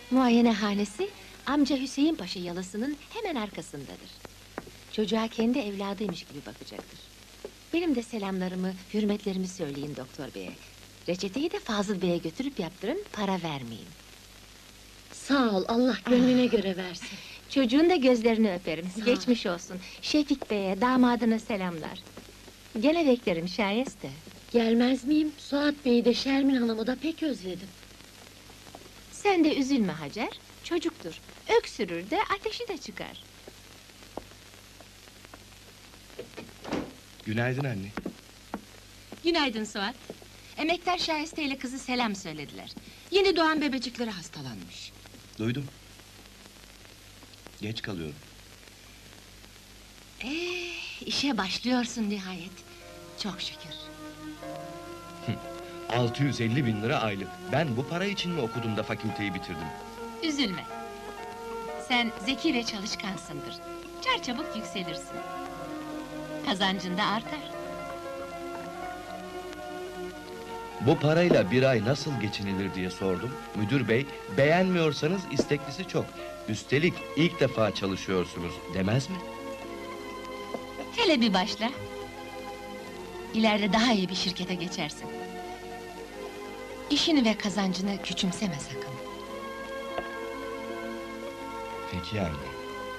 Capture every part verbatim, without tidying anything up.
Muayenehanesi, amca Hüseyin Paşa yalısının hemen arkasındadır. Çocuğa kendi evladıymış gibi bakacaktır. Benim de selamlarımı, hürmetlerimi söyleyin doktor beye. Reçeteyi de Fazıl beye götürüp yaptırın, para vermeyin. Sağ ol, Allah gönlüne göre versin. Çocuğun da gözlerini öperim, Sağ ol. geçmiş olsun. Şefik beye, damadına selamlar. Gene beklerim şayeste. Gelmez miyim? Suat Bey'i de Şermin Hanım'ı da pek özledim. Sen de üzülme Hacer, çocuktur. Öksürür de ateşi de çıkar. Günaydın anne. Günaydın Suat. Emektar Şahiste ile kızı selam söylediler. Yeni doğan bebecikleri hastalanmış. Duydum. Geç kalıyorum. Ee, işe başlıyorsun nihayet. Çok şükür. altı yüz elli bin lira aylık. Ben bu para için mi okudum da fakülteyi bitirdim? Üzülme. Sen zeki ve çalışkansındır. Çarçabuk yükselirsin. Kazancın da artar. Bu parayla bir ay nasıl geçinilir diye sordum. Müdür bey, beğenmiyorsanız isteklisi çok. Üstelik ilk defa çalışıyorsunuz demez mi? Hele bir başla. İleride daha iyi bir şirkete geçersin. İşini ve kazancını küçümseme sakın. Peki anne.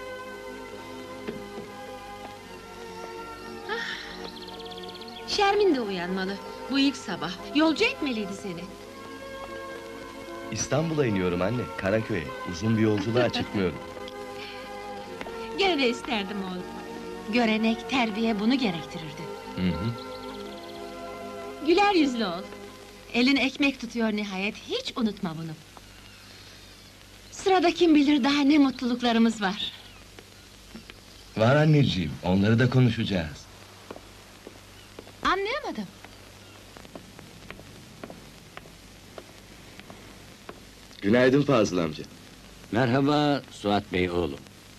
Şermin de uyanmalı. Bu ilk sabah. Yolcu etmeliydi seni. İstanbul'a iniyorum anne, Karaköy'e. Uzun bir yolculuğa çıkmıyorum. Gene de isterdim oğlum. Görenek, terbiye bunu gerektirirdi. Hı hı. Güler yüzlü ol. Elin ekmek tutuyor nihayet, hiç unutma bunu. Sırada kim bilir daha ne mutluluklarımız var. Var anneciğim, onları da konuşacağız. Anlayamadım. Günaydın Fazıl amca. Merhaba Suat Bey oğlum.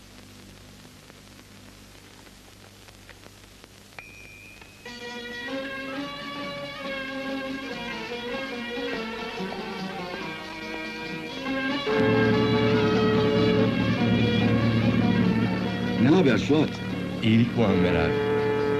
Ne haber Suat? İyilik Muammer abi.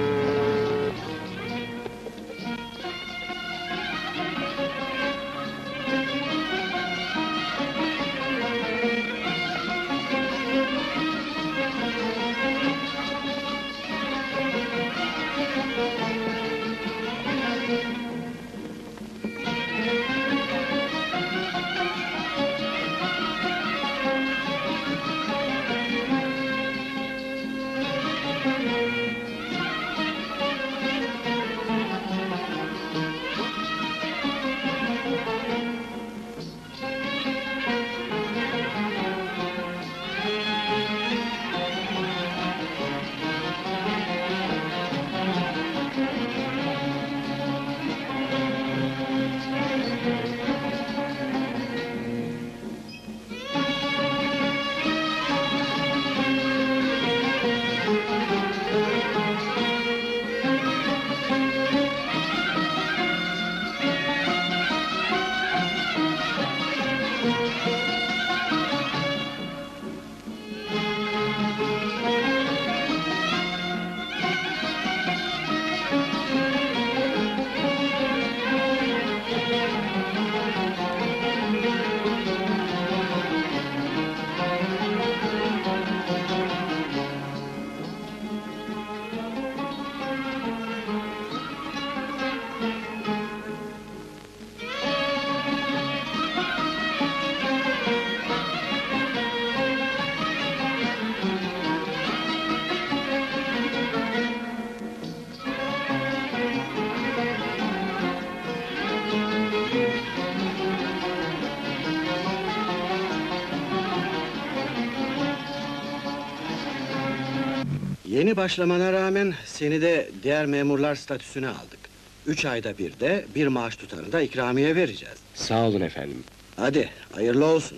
Yeni başlamana rağmen seni de diğer memurlar statüsüne aldık. Üç ayda bir de bir maaş tutarı da ikramiye vereceğiz. Sağ olun efendim. Hadi, hayırlı olsun.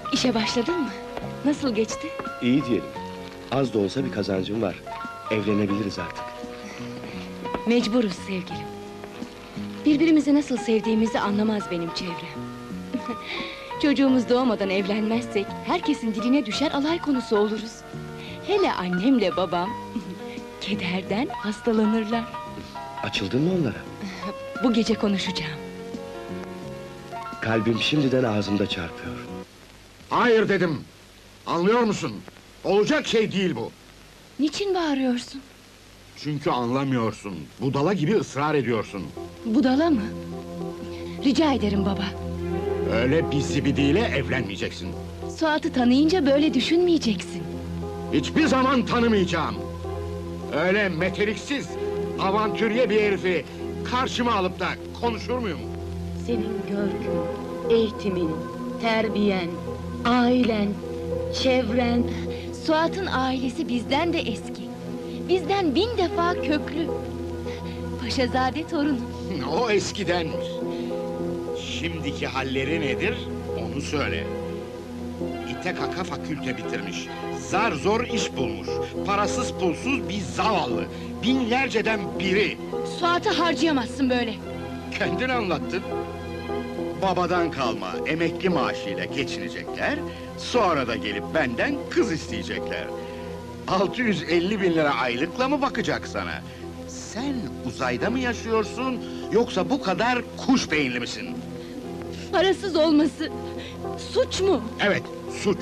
İşe başladın mı? Nasıl geçti? İyi diyelim. Az da olsa bir kazancım var. Evlenebiliriz artık. Mecburuz sevgilim. Birbirimizi nasıl sevdiğimizi anlamaz benim çevrem. Çocuğumuz doğmadan evlenmezsek herkesin diline düşer, alay konusu oluruz. Hele annemle babam kederden hastalanırlar. Açıldın mı onlara? Bu gece konuşacağım. Kalbim şimdiden ağzımda çarpıyor. Hayır dedim. Anlıyor musun? Olacak şey değil bu. Niçin bağırıyorsun? Çünkü anlamıyorsun. Budala gibi ısrar ediyorsun. Budala mı? Rica ederim baba. Öyle bir zibidiyle evlenmeyeceksin. Suat'ı tanıyınca böyle düşünmeyeceksin. Hiçbir zaman tanımayacağım. Öyle meteliksiz, avantürye bir herifi karşıma alıp da konuşur muyum? Senin görgün, eğitimin, terbiyen, ailen, çevren... Suat'ın ailesi bizden de eski. Bizden bin defa köklü. Paşazade torun. O eskidenmiş. Şimdiki halleri nedir, onu söyle. İte kaka fakülte bitirmiş. Zar zor iş bulmuş. Parasız pulsuz bir zavallı. Binlerceden biri. Suat'ı harcayamazsın böyle. Kendin anlattın. Babadan kalma emekli maaşıyla geçinecekler. Sonra da gelip benden kız isteyecekler. altı yüz elli bin lira aylıkla mı bakacak sana? Sen uzayda mı yaşıyorsun, yoksa bu kadar kuş beyinli misin? Parasız olması suç mu? Evet, suç.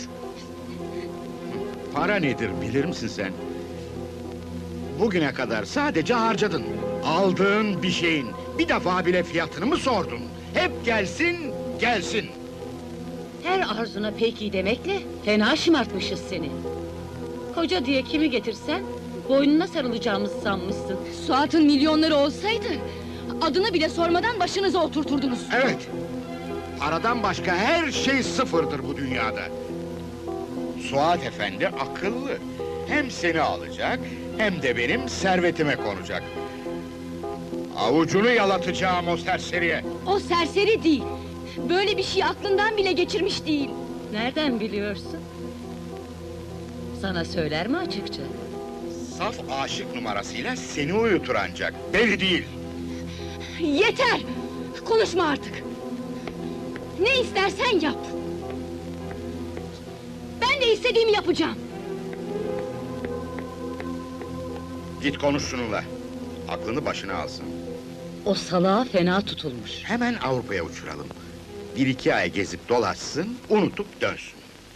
Para nedir bilir misin sen? Bugüne kadar sadece harcadın. Aldığın bir şeyin bir defa bile fiyatını mı sordun? Hep gelsin, gelsin. Her arzuna peki demekle fena şımartmışız seni. Koca diye kimi getirsen boynuna sarılacağımızı sanmışsın. Suat'ın milyonları olsaydı adını bile sormadan başınıza oturturdunuz. Evet, paradan başka her şey sıfırdır bu dünyada. Suat Efendi akıllı. Hem seni alacak, hem de benim servetime konacak. Avucunu yalatacağım o serseriye. O serseri değil. Böyle bir şey aklından bile geçirmiş değil. Nereden biliyorsun? Sana söyler mi açıkça? Saf aşık numarasıyla seni uyutur ancak, beni değil. Yeter! Konuşma artık! Ne istersen yap! Ben de istediğimi yapacağım! Git konuş şununla. Aklını başına alsın. O salağa fena tutulmuş. Hemen Avrupa'ya uçuralım. Bir iki ay gezip dolaşsın, unutup dönsün.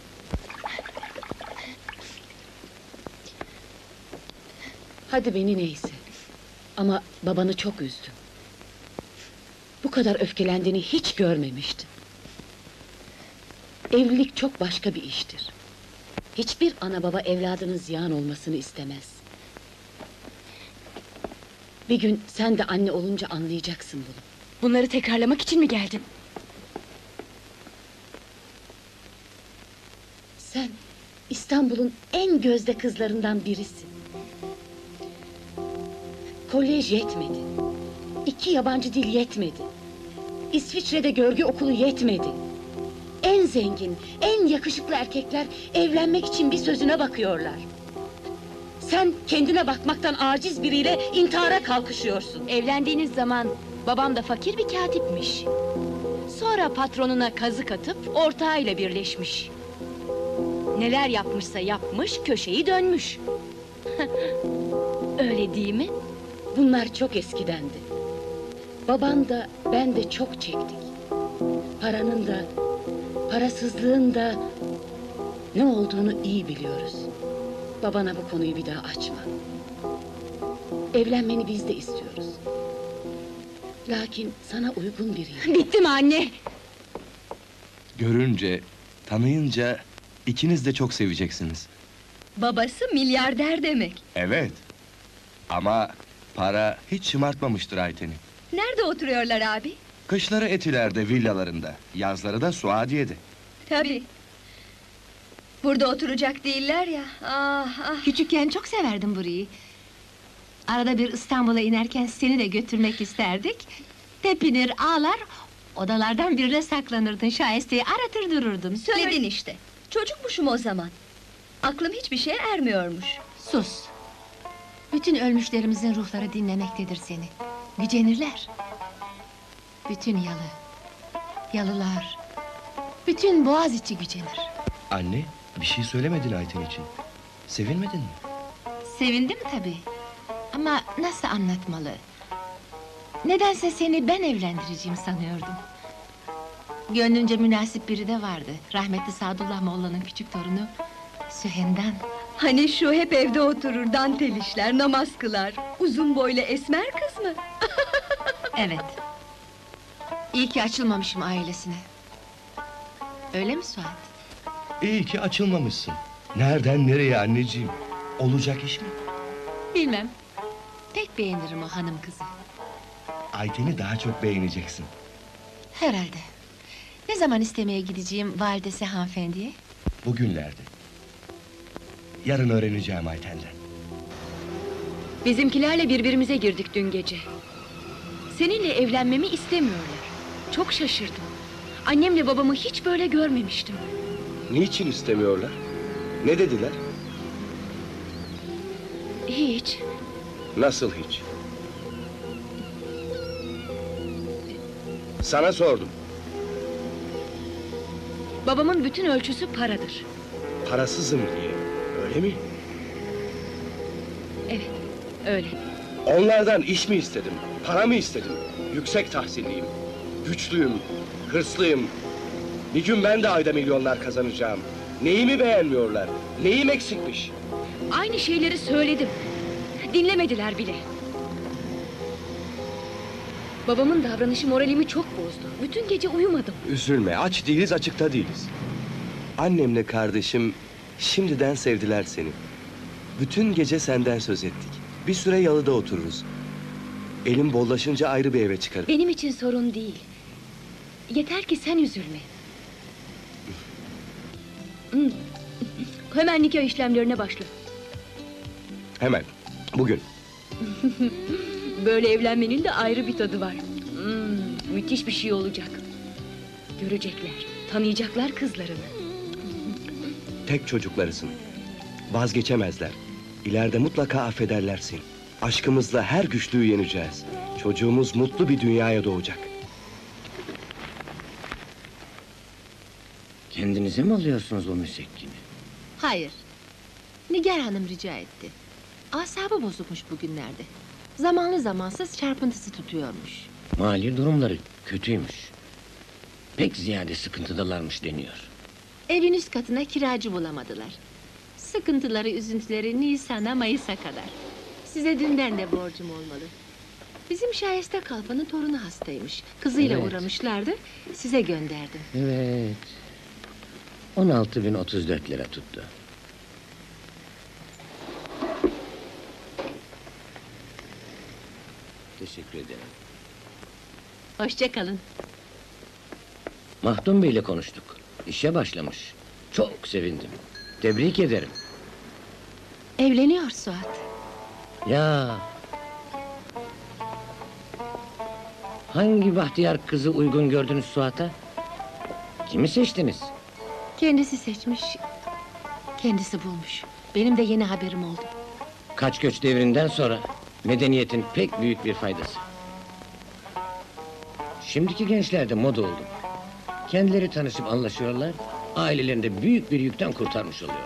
Hadi beni neyse. Ama babanı çok üzdüm. Bu kadar öfkelendiğini hiç görmemiştim. Evlilik çok başka bir iştir. Hiçbir ana baba evladının ziyan olmasını istemez. Bir gün sen de anne olunca anlayacaksın bunu. Bunları tekrarlamak için mi geldin? Sen İstanbul'un en gözde kızlarından birisin. Kolej yetmedi. İki yabancı dil yetmedi. İsviçre'de görgü okulu yetmedi. En zengin, en yakışıklı erkekler evlenmek için bir sözüne bakıyorlar. Sen kendine bakmaktan aciz biriyle intihara kalkışıyorsun. Evlendiğiniz zaman babam da fakir bir katipmiş. Sonra patronuna kazık atıp ortağıyla birleşmiş. Neler yapmışsa yapmış, köşeyi dönmüş. Öyle değil mi? Bunlar çok eskidendi. Baban da ben de çok çektik. Paranın da, parasızlığın da ne olduğunu iyi biliyoruz. Babana bu konuyu bir daha açma. Evlenmeni biz de istiyoruz. Lakin sana uygun biriyim. Bitti mi anne? Görünce, tanıyınca ikiniz de çok seveceksiniz. Babası milyarder demek. Evet. Ama para hiç şımartmamıştır Ayten'i. Nerede oturuyorlar abi? Kışları Etiler'de, villalarında, yazları da Suadiye'de. Tabii. Burada oturacak değiller ya. Ah ah. Küçükken çok severdim burayı. Arada bir İstanbul'a inerken seni de götürmek isterdik. Tepinir, ağlar, Odalardan birine saklanırdın, Şayeste'yi aratır dururdun. Söyledin işte. Çocukmuşum o zaman. Aklım hiçbir şeye ermiyormuş. Sus! Bütün ölmüşlerimizin ruhları dinlemektedir seni. Gücenirler. Bütün yalı, yalılar, bütün Boğaziçi gücenir. Anne, bir şey söylemedin Ayten için. Sevinmedin mi? Sevindim tabii. Ama nasıl anlatmalı? Nedense seni ben evlendireceğim sanıyordum. Gönlümce münasip biri de vardı. Rahmetli Sadullah Molla'nın küçük torunu Sühendan. Hani şu hep evde oturur, dantel işler, namaz kılar. Uzun boylu esmer kız mı? Evet. İyi ki açılmamışım ailesine. Öyle mi Suat? İyi ki açılmamışsın. Nereden nereye anneciğim? Olacak iş mi? Bilmem. Pek beğenirim o hanım kızı. Ayten'i daha çok beğeneceksin. Herhalde. Ne zaman istemeye gideceğim validesi hanımefendiye? Bugünlerde. Yarın öğreneceğim Ayten'den. Bizimkilerle birbirimize girdik dün gece. Seninle evlenmemi istemiyorlar. Çok şaşırdım. Annemle babamı hiç böyle görmemiştim. Niçin istemiyorlar? Ne dediler? Hiç. Nasıl hiç? Sana sordum. Babamın bütün ölçüsü paradır. Parasızım diye. Öyle mi? Evet, öyle. Onlardan iş mi istedim? Para mı istedim? Yüksek tahsilliyim. Güçlüyüm. Hırslıyım. Bir gün ben de ayda milyonlar kazanacağım. Neyimi beğenmiyorlar? Neyim eksikmiş? Aynı şeyleri söyledim. Dinlemediler bile. Babamın davranışı moralimi çok bozdu. Bütün gece uyumadım. Üzülme, aç değiliz, açıkta değiliz. Annemle kardeşim şimdiden sevdiler seni. Bütün gece senden söz ettik. Bir süre yalıda otururuz. Elim bollaşınca ayrı bir eve çıkarım. Benim için sorun değil. Yeter ki sen üzülme. Hmm. Hemen nikah işlemlerine başla. Hemen, bugün. Böyle evlenmenin de ayrı bir tadı var. Hmm, müthiş bir şey olacak. Görecekler, tanıyacaklar kızlarını. Tek çocuklarısın. Vazgeçemezler. İleride mutlaka affederler seni. Aşkımızla her güçlüğü yeneceğiz. Çocuğumuz mutlu bir dünyaya doğacak. Kendinize mi alıyorsunuz o müsekkini? Hayır. Nigar Hanım rica etti. Asabı bozukmuş bugünlerde. Zamanlı zamansız çarpıntısı tutuyormuş. Mali durumları kötüymüş. Pek ziyade sıkıntıdalarmış deniyor. Evin üst katına kiracı bulamadılar. Sıkıntıları, üzüntüleri Nisan'a, Mayıs'a kadar. Size dünden de borcum olmalı. Bizim Şayeste Kalfa'nın torunu hastaymış. Kızıyla Evet. uğramışlardı, size gönderdim. Evet. on altı bin otuz dört lira tuttu. Teşekkür ederim. Hoşça kalın. Mahdum Bey'le konuştuk. İşe başlamış. Çok sevindim. Tebrik ederim. Evleniyor Suat. Ya. Hangi bahtiyar kızı uygun gördünüz Suat'a? Kimi seçtiniz? Kendisi seçmiş, kendisi bulmuş. Benim de yeni haberim oldu. Kaç göç devrinden sonra medeniyetin pek büyük bir faydası. Şimdiki gençler de moda oldu. Kendileri tanışıp anlaşıyorlar, ailelerini de büyük bir yükten kurtarmış oluyorlar.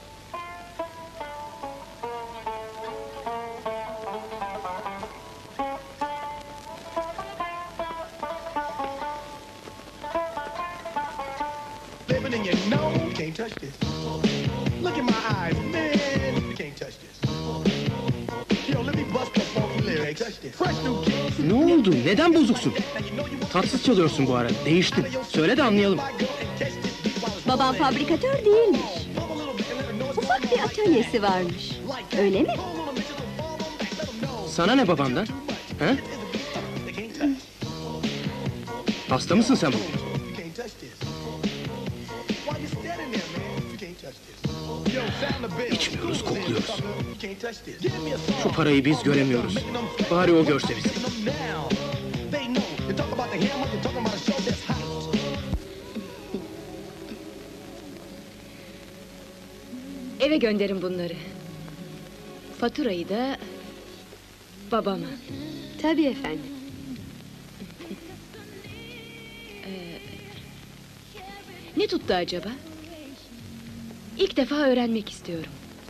Living in your nose, you can't touch this. Look in my eyes, man, you can't touch this. Yo, let me bust the funky lyrics. Touch this. Fresh new kicks. Ne oldu? Neden bozuksun? Tatsız çalıyorsun bu ara. Değiştin. Söyle de anlayalım. Babam fabrikatör değilmiş. Ufak bir atölyesi varmış. Öyle mi? Sana ne babandan? He? Hasta mısın sen bugün? You can't touch this. Why you standing there, man? You can't touch this. Yo, sound the bell. İçmiyoruz, kokluyoruz. You can't touch this. Give me a song. Şu parayı biz göremiyoruz. Bari o görse bizi. Now, they know. They talk about the hammer, you're talking about a show that's hot. Eve gönderin bunları. Faturayı da babama. Tabii efendim. Ee, ne tuttu acaba? İlk defa öğrenmek istiyorum.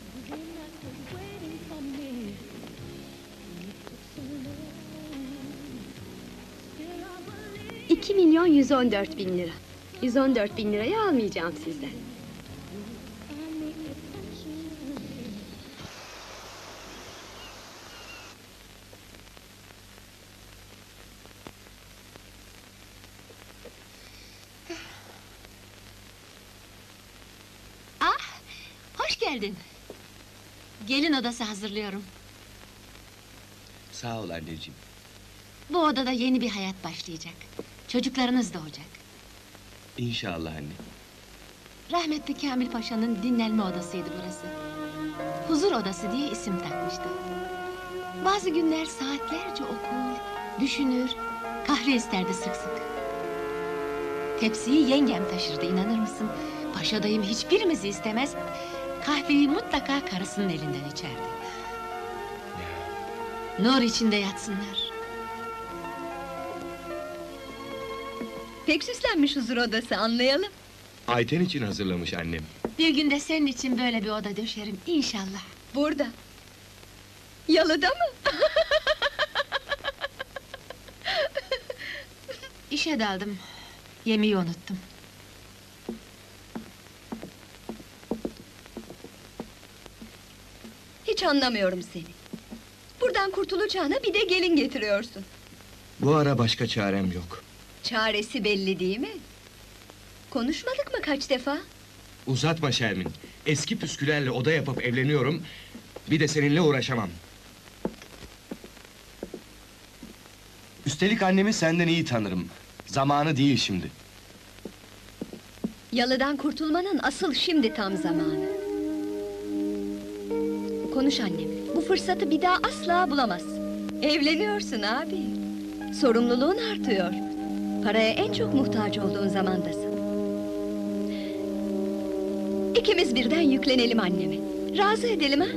İki milyon yüz on dört bin lira. Yüz on dört bin lirayı almayacağım sizden. Ah, hoş geldin. Gelin odası hazırlıyorum. Sağ ol anneciğim. Bu odada yeni bir hayat başlayacak. Çocuklarınız doğacak. İnşallah anne. Rahmetli Kamil Paşa'nın dinlenme odasıydı burası. Huzur odası diye isim takmıştı. Bazı günler saatlerce okur, düşünür, kahve isterdi sık sık. Tepsiyi yengem taşırdı, inanır mısın? Paşa dayım hiçbirimizi istemez, kahveyi mutlaka karısının elinden içerdi. Nur içinde yatsınlar. Pek süslenmiş huzur odası, anlayalım. Ayten için hazırlamış annem. Bir günde senin için böyle bir oda döşerim inşallah. Burada. Yalıda mı? İşe daldım. Yemeği unuttum. Hiç anlamıyorum seni. Buradan kurtulacağına bir de gelin getiriyorsun. Bu ara başka çarem yok. Çaresi belli değil mi? Konuşmadık mı kaç defa? Uzatma Şermin. Eski püskülerle oda yapıp evleniyorum. Bir de seninle uğraşamam. Üstelik annemi senden iyi tanırım. Zamanı değil şimdi. Yalıdan kurtulmanın asıl şimdi tam zamanı. Konuş annemle. Bu fırsatı bir daha asla bulamazsın. Evleniyorsun abi. Sorumluluğun artıyor. Paraya en çok muhtaç olduğun zamandasın. İkimiz birden yüklenelim anneme. Razı edelim ha?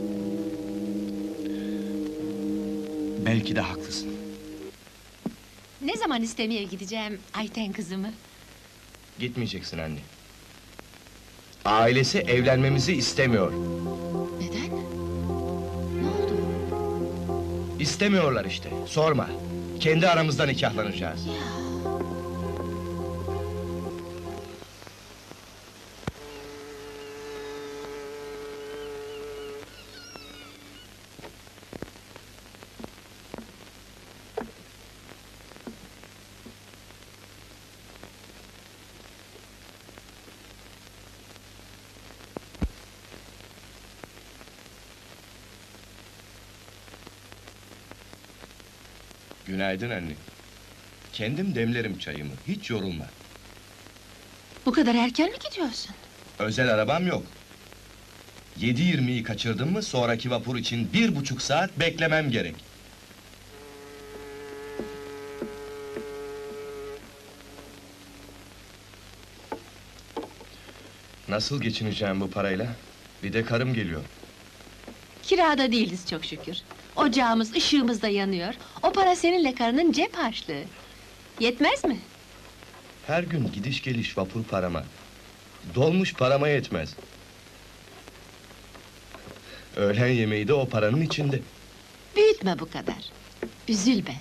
Belki de haklısın. Ne zaman istemeye gideceğim Ayten kızımı? Gitmeyeceksin anne. Ailesi evlenmemizi istemiyor. Neden? Ne oldu? İstemiyorlar işte. Sorma. Kendi aramızda nikahlanacağız. Günaydın anne. Kendim demlerim çayımı, hiç yorulma. Bu kadar erken mi gidiyorsun? Özel arabam yok. Yedi yirmiyi kaçırdım mı sonraki vapur için bir buçuk saat beklemem gerek. Nasıl geçineceğim bu parayla? Bir de karım geliyor. Kirada değiliz çok şükür. Ocağımız, ışığımız da yanıyor. O para seninle karının cep harçlığı. Yetmez mi? Her gün gidiş geliş vapur parama. Dolmuş parama yetmez. Öğlen yemeği de o paranın içinde. Büyütme bu kadar. Üzülme.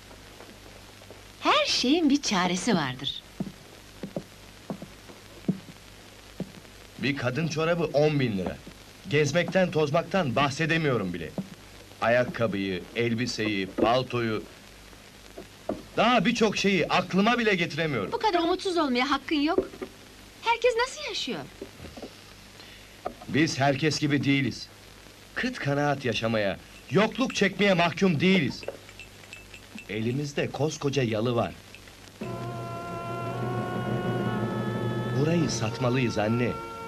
Her şeyin bir çaresi vardır. Bir kadın çorabı on bin lira. Gezmekten tozmaktan bahsedemiyorum bile. Ayakkabıyı, elbiseyi, paltoyu... Daha birçok şeyi aklıma bile getiremiyorum. Bu kadar umutsuz olmaya hakkın yok. Herkes nasıl yaşıyor? Biz herkes gibi değiliz. Kıt kanaat yaşamaya, yokluk çekmeye mahkum değiliz. Elimizde koskoca yalı var. Burayı satmalıyız anne.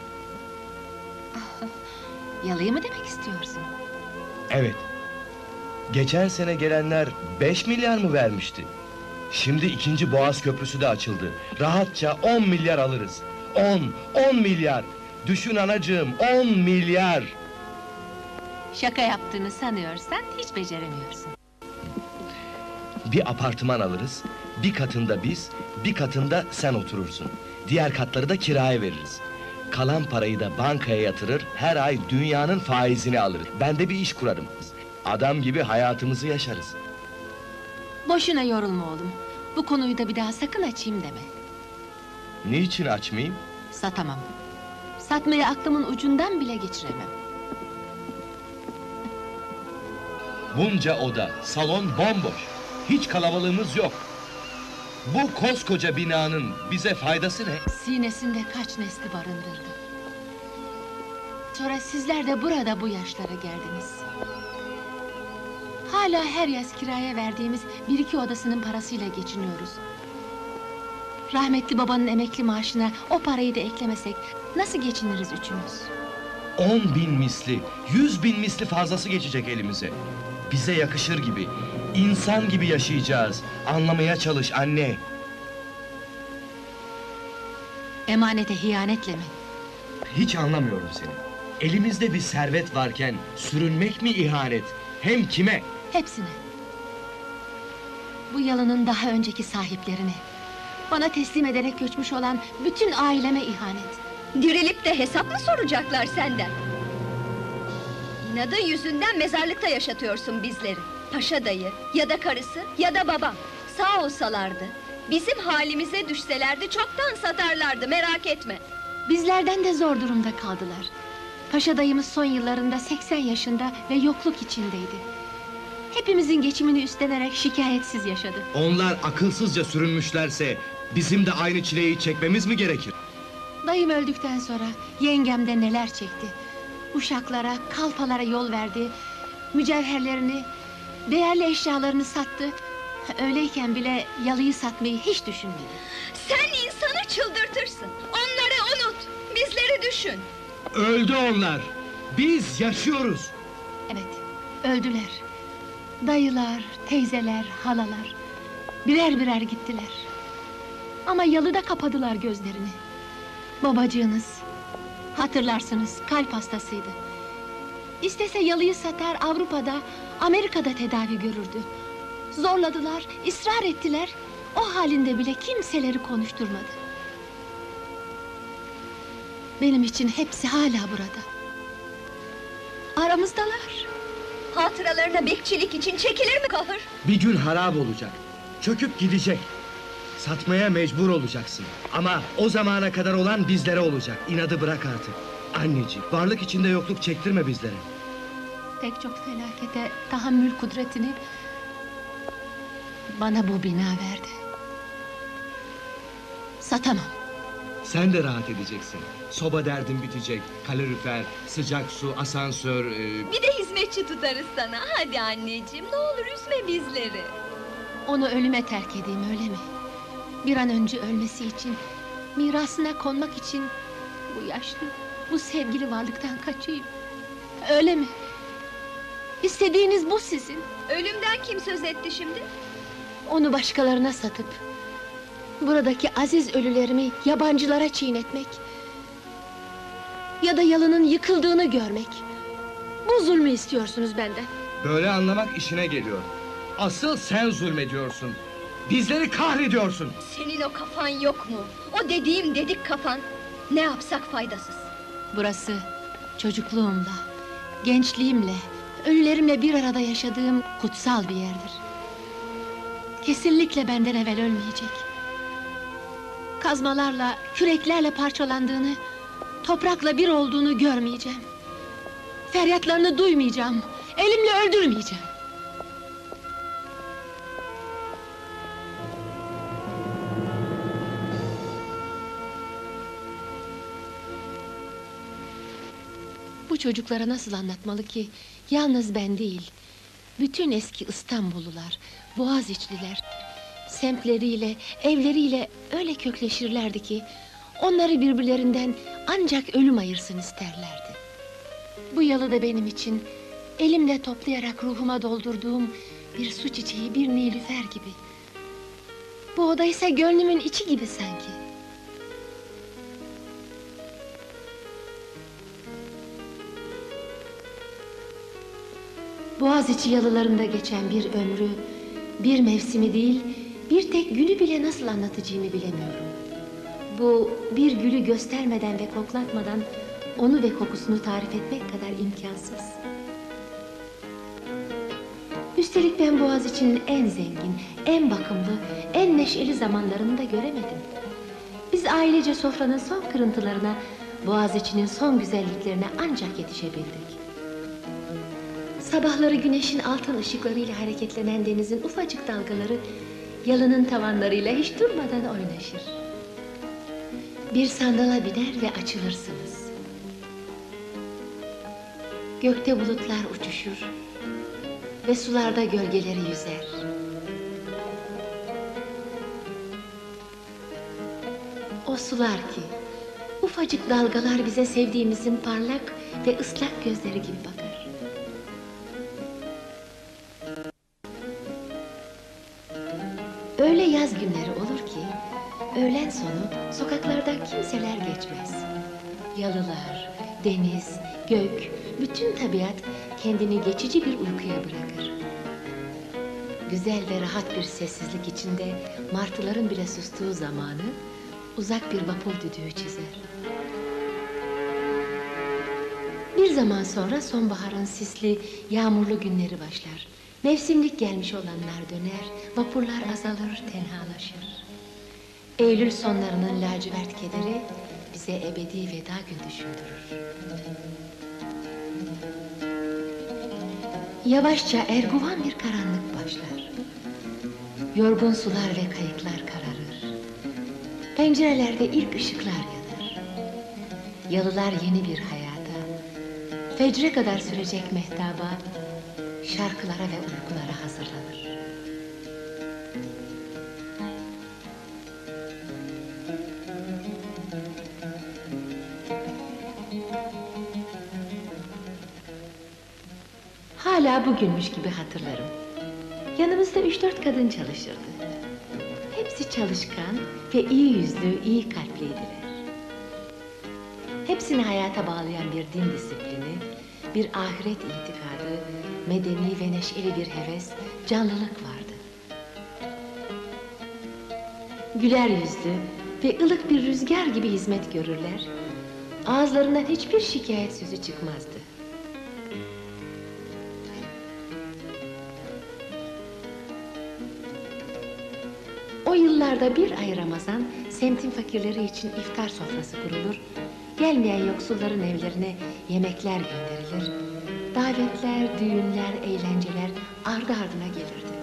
Yalıyı mı demek istiyorsun? Evet. Geçen sene gelenler beş milyar mı vermişti? Şimdi ikinci Boğaz Köprüsü de açıldı. Rahatça on milyar alırız. On, on milyar. Düşün anacığım, on milyar. Şaka yaptığını sanıyorsan hiç beceremiyorsun. Bir apartman alırız. Bir katında biz, bir katında sen oturursun. Diğer katları da kiraya veririz. Kalan parayı da bankaya yatırır, her ay dünyanın faizini alırız. Ben de bir iş kurarım. Adam gibi hayatımızı yaşarız. Boşuna yorulma oğlum. Bu konuyu da bir daha sakın açayım deme. Niçin açmayayım? Satamam. Satmayı aklımın ucundan bile geçiremem. Bunca oda, salon bomboş. Hiç kalabalığımız yok. Bu koskoca binanın bize faydası ne? Sinesinde kaç nesli barındırdı. Sonra sizler de burada bu yaşlara geldiniz. Hala her yaz kiraya verdiğimiz bir iki odasının parasıyla geçiniyoruz. Rahmetli babanın emekli maaşına o parayı da eklemesek nasıl geçiniriz üçümüz? On bin misli, yüz bin misli fazlası geçecek elimize. Bize yakışır gibi, insan gibi yaşayacağız. Anlamaya çalış anne. Emanete hiyanetle mi? Hiç anlamıyorum seni. Elimizde bir servet varken sürünmek mi ihanet? Hem kime? Hepsine. Bu yalının daha önceki sahiplerine, bana teslim ederek göçmüş olan bütün aileme ihanet. Dirilip de hesap mı soracaklar senden? İnadın yüzünden mezarlıkta yaşatıyorsun bizleri. Paşa dayı, ya da karısı, ya da babam. Sağ olsalardı, bizim halimize düşselerdi çoktan satarlardı, merak etme. Bizlerden de zor durumda kaldılar. Paşa dayımız son yıllarında seksen yaşında ve yokluk içindeydi. Hepimizin geçimini üstlenerek şikayetsiz yaşadı. Onlar akılsızca sürünmüşlerse bizim de aynı çileyi çekmemiz mi gerekir? Dayım öldükten sonra yengem de neler çekti. Uşaklara, kalfalara yol verdi. Mücevherlerini, değerli eşyalarını sattı. Öyleyken bile yalıyı satmayı hiç düşünmedi. Sen insanı çıldırtırsın. Onları unut, bizleri düşün. Öldü onlar. Biz yaşıyoruz. Evet, öldüler. Dayılar, teyzeler, halalar birer birer gittiler. Ama yalıda kapadılar gözlerini. Babacığınız, hatırlarsınız, kalp hastasıydı. İstese yalıyı satar, Avrupa'da, Amerika'da tedavi görürdü. Zorladılar, ısrar ettiler. O halinde bile kimseleri konuşturmadı. Benim için hepsi hala burada. Aramızdalar. Hatıralarına bekçilik için çekilir mi kahır? Bir gün harap olacak. Çöküp gidecek. Satmaya mecbur olacaksın. Ama o zamana kadar olan bizlere olacak. İnadı bırak artık. Anneciğim, varlık içinde yokluk çektirme bizlere. Pek çok felakete tahammül kudretini bana bu bina verdi. Satamam. Sen de rahat edeceksin. Soba derdin bitecek. Kalorifer, sıcak su, asansör... E... Bir de hizmetçi tutarız sana. Hadi anneciğim, ne olur üzme bizleri. Onu ölüme terk edeyim, öyle mi? Bir an önce ölmesi için, mirasına konmak için bu yaşlı, bu sevgili varlıktan kaçayım. Öyle mi? İstediğiniz bu sizin. Ölümden kim söz etti şimdi? Onu başkalarına satıp buradaki aziz ölülerimi yabancılara çiğnetmek ya da yalının yıkıldığını görmek. Bu zulmü istiyorsunuz benden. Böyle anlamak işine geliyor. Asıl sen zulmediyorsun. Bizleri kahrediyorsun. Senin o kafan yok mu? O dediğim dedik kafan. Ne yapsak faydasız. Burası çocukluğumla, gençliğimle, ölülerimle bir arada yaşadığım kutsal bir yerdir. Kesinlikle benden evvel ölmeyecek. Kazmalarla, küreklerle parçalandığını, toprakla bir olduğunu görmeyeceğim. Feryatlarını duymayacağım, elimle öldürmeyeceğim. Bu çocuklara nasıl anlatmalı ki, yalnız ben değil, bütün eski İstanbullular, Boğaziçi'liler, semtleriyle, evleriyle öyle kökleşirlerdi ki, onları birbirlerinden ancak ölüm ayırsın isterlerdi. Bu yalı da benim için, elimle toplayarak ruhuma doldurduğum bir su çiçeği, bir nilüfer gibi. Bu oda ise gönlümün içi gibi sanki. Boğaziçi yalılarında geçen bir ömrü, bir mevsimi değil, bir tek gülü bile nasıl anlatacağımı bilemiyorum. Bu bir gülü göstermeden ve koklatmadan onu ve kokusunu tarif etmek kadar imkansız. Üstelik ben Boğaziçi'nin en zengin, en bakımlı, en neşeli zamanlarını da göremedim. Biz ailece sofranın son kırıntılarına, Boğaziçi'nin son güzelliklerine ancak yetişebildik. Sabahları güneşin altın ışıklarıyla hareketlenen denizin ufacık dalgaları yalının tavanlarıyla hiç durmadan oynaşır. Bir sandala biner ve açılırsınız. Gökte bulutlar uçuşur ve sularda gölgeleri yüzer. O sular ki, ufacık dalgalar bize sevdiğimizin parlak ve ıslak gözleri gibi bakar. Öyle yaz günleri olur ki, öğlen sonu sokaklardan kimseler geçmez. Yalılar, deniz, gök, bütün tabiat kendini geçici bir uykuya bırakır. Güzel ve rahat bir sessizlik içinde martıların bile sustuğu zamanı uzak bir vapur düdüğü çizer. Bir zaman sonra sonbaharın sisli, yağmurlu günleri başlar. Mevsimlik gelmiş olanlar döner, vapurlar azalır, tenhalaşır. Eylül sonlarının lacivert kederi bize ebedi veda günü düşündürür. Yavaşça erguvan bir karanlık başlar. Yorgun sular ve kayıklar kararır. Pencerelerde ilk ışıklar yanar. Yalılar yeni bir hayata, fecre kadar sürecek mehtaba, şarkılara ve uykulara hazırlanır. Hala bugünmüş gibi hatırlarım. Yanımızda üç dört kadın çalışırdı. Hepsi çalışkan ve iyi yüzlü, iyi kalpliydiler. Hepsini hayata bağlayan bir din disiplini, bir ahiret itikadı, medeni ve neşeli bir heves, canlılık vardı. Güler yüzlü ve ılık bir rüzgar gibi hizmet görürler. Ağızlarından hiçbir şikayet sözü çıkmazdı. O yıllarda bir ay Ramazan, semtin fakirleri için iftar sofrası kurulur, gelmeyen yoksulların evlerine yemekler gönderilir, davetler, düğünler, eğlenceler ardı ardına gelirdi.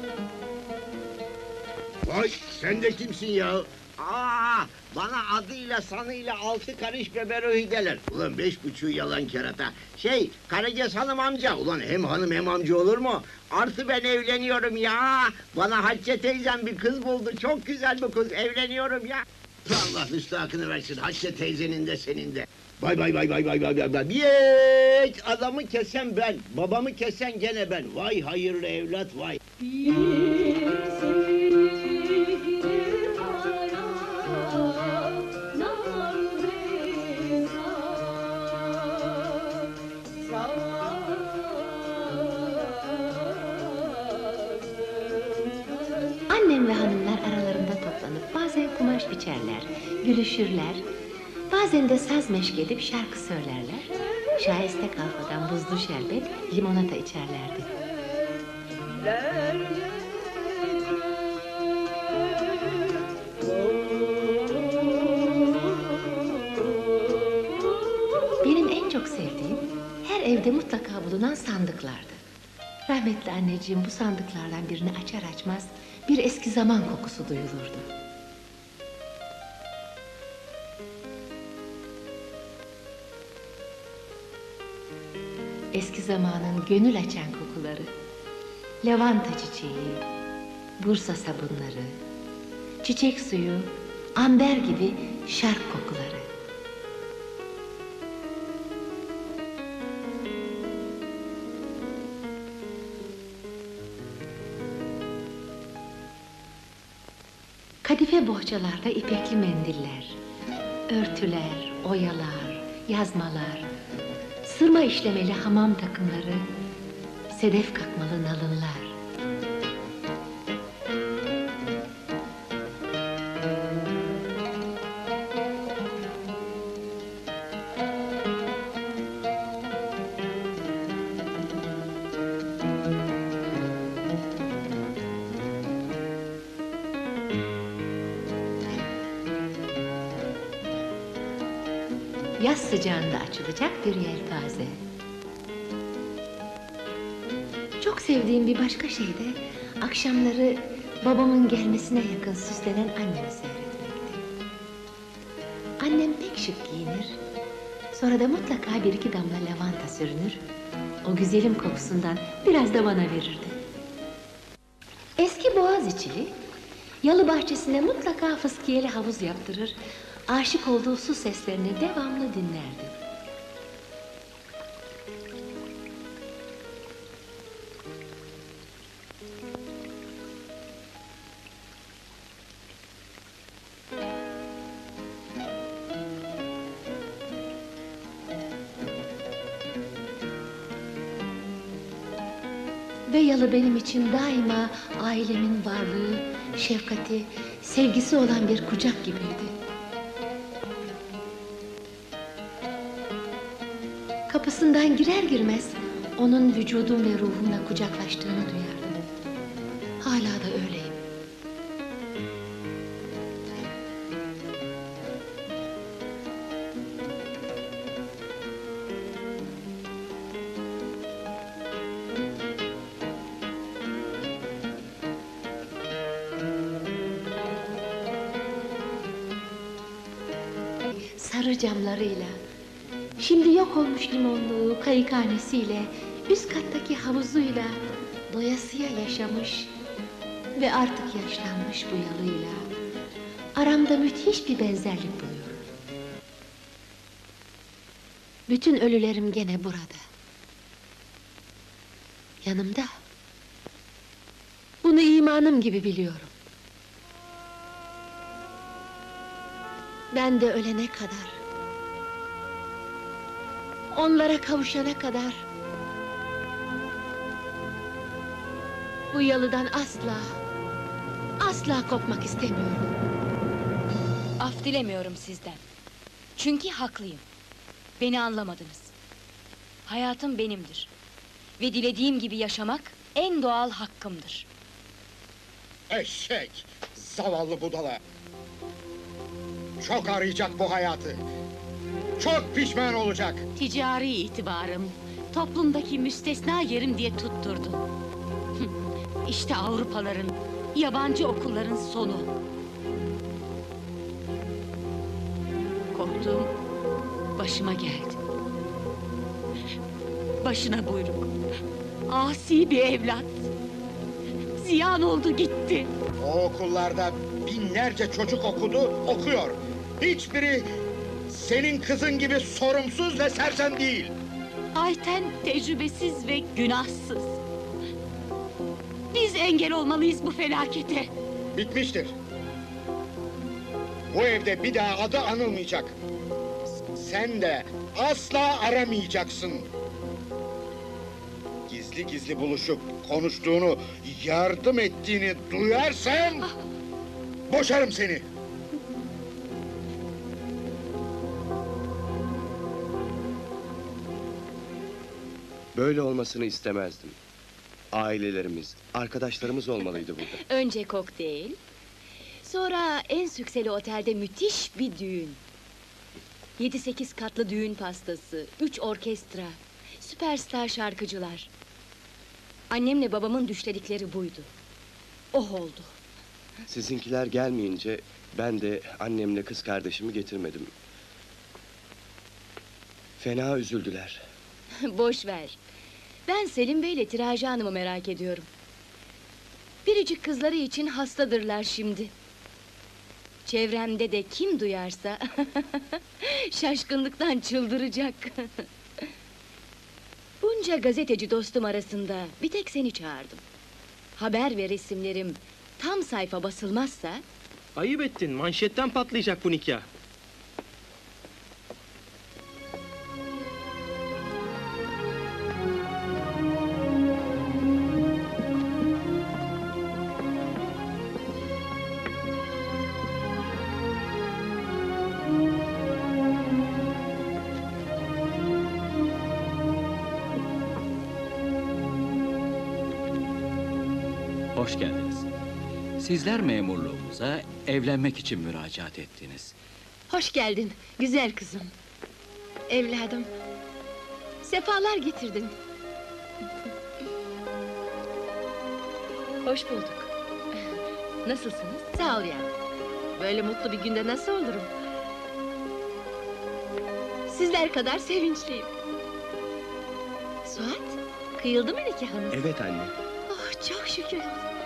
Vay, sen de kimsin ya? Aa, bana adıyla sanıyla altı karış beberohi derler. Ulan beş buçuğu yalan kerata. Şey, Karagöz hanım amca. Ulan hem hanım hem amca olur mu? Artı ben evleniyorum ya. Bana Hatice teyzem bir kız buldu. Çok güzel bir kız. Evleniyorum ya. Allah müstahakını versin. Hatice teyzenin de senin de. Bay bay bay bay bay bay bay bay. Yek! Adamı kesen ben. Babamı kesen gene ben. Vay hayırlı evlat vay. Annem ve hanımlar aralarında toplanıp bazen kumaş biçerler, gülüşürler, bazen de saz meşk edip şarkı söylerler, şahiste kalfadan buzlu şerbet, limonata içerlerdi. Benim en çok sevdiğim, her evde mutlaka bulunan sandıklardı. Rahmetli anneciğim bu sandıklardan birini açar açmaz bir eski zaman kokusu duyulurdu. Eski zamanın gönül açan kokuları, lavanta çiçeği, Bursa sabunları, çiçek suyu, amber gibi şark kokuları. Kadife bohçalarda ipekli mendiller, örtüler, oyalar, yazmalar, sırma işlemeli hamam takımları, sedef kakmalı nalınlar. Yaz sıcağında açılacak bir yelpaze. Çok sevdiğim bir başka şey de akşamları babamın gelmesine yakın süslenen annemi seyretmekti. Annem pek şık giyinir, sonra da mutlaka bir iki damla lavanta sürünür, o güzelim kokusundan biraz da bana verirdi. Eski Boğaziçi'li, yalı bahçesine mutlaka fıskiyeli havuz yaptırır, aşık olduğu su seslerini devamlı dinlerdi. Ve yalı benim için daima ailemin varlığı, şefkati, sevgisi olan bir kucak gibiydi. Kapısından girer girmez onun vücudum ve ruhumla kucaklaştığını duyardım. Hala da öyleyim. Sarı camlarıyla, şimdi yok olmuş limonluğu, kayıkhanesiyle, üst kattaki havuzuyla, doyasıya yaşamış ve artık yaşlanmış bu yalıyla aramda müthiş bir benzerlik buluyorum. Bütün ölülerim gene burada. Yanımda. Bunu imanım gibi biliyorum. Ben de ölene kadar, onlara kavuşana kadar bu yalıdan asla, asla kopmak istemiyorum. Af dilemiyorum sizden. Çünkü haklıyım. Beni anlamadınız. Hayatım benimdir. Ve dilediğim gibi yaşamak en doğal hakkımdır. Eşek! Zavallı budala! Çok arayacak bu hayatı! Çok pişman olacak! Ticari itibarım, toplumdaki müstesna yerim diye tutturdun. İşte Avrupaların, yabancı okulların sonu. Korktuğum başıma geldi. Başına buyruk. Asi bir evlat. Ziyan oldu gitti. O okullarda binlerce çocuk okudu, okuyor. Hiçbiri senin kızın gibi sorumsuz ve sersem değil. Ayten tecrübesiz ve günahsız. Biz engel olmalıyız bu felakete. Bitmiştir. Bu evde bir daha adı anılmayacak. Sen de asla aramayacaksın. Gizli gizli buluşup konuştuğunu, yardım ettiğini duyarsam boşarım seni. Böyle olmasını istemezdim. Ailelerimiz, arkadaşlarımız olmalıydı burada. Önce kokteyl, sonra en sükseli otelde müthiş bir düğün. Yedi sekiz katlı düğün pastası, üç orkestra, süperstar şarkıcılar. Annemle babamın düşledikleri buydu. Oh oldu. Sizinkiler gelmeyince ben de annemle kız kardeşimi getirmedim. Fena üzüldüler. Boş ver. Ben Selim Bey'le Tiracı Hanım'ı merak ediyorum. Biricik kızları için hastadırlar şimdi. Çevremde de kim duyarsa şaşkınlıktan çıldıracak. Bunca gazeteci dostum arasında bir tek seni çağırdım. Haber ve resimlerim tam sayfa basılmazsa Ayıp ettin, manşetten patlayacak bu nikah. Hoş geldiniz. Sizler memurluğumuza evlenmek için müracaat ettiniz. Hoş geldin, güzel kızım. Evladım, sefalar getirdin. Hoş bulduk. Nasılsınız? Sağ ol yavrum. Böyle mutlu bir günde nasıl olurum? Sizler kadar sevinçliyim. Suat, kıyıldı mı nikahınız? Evet anne. Oh, çok şükür.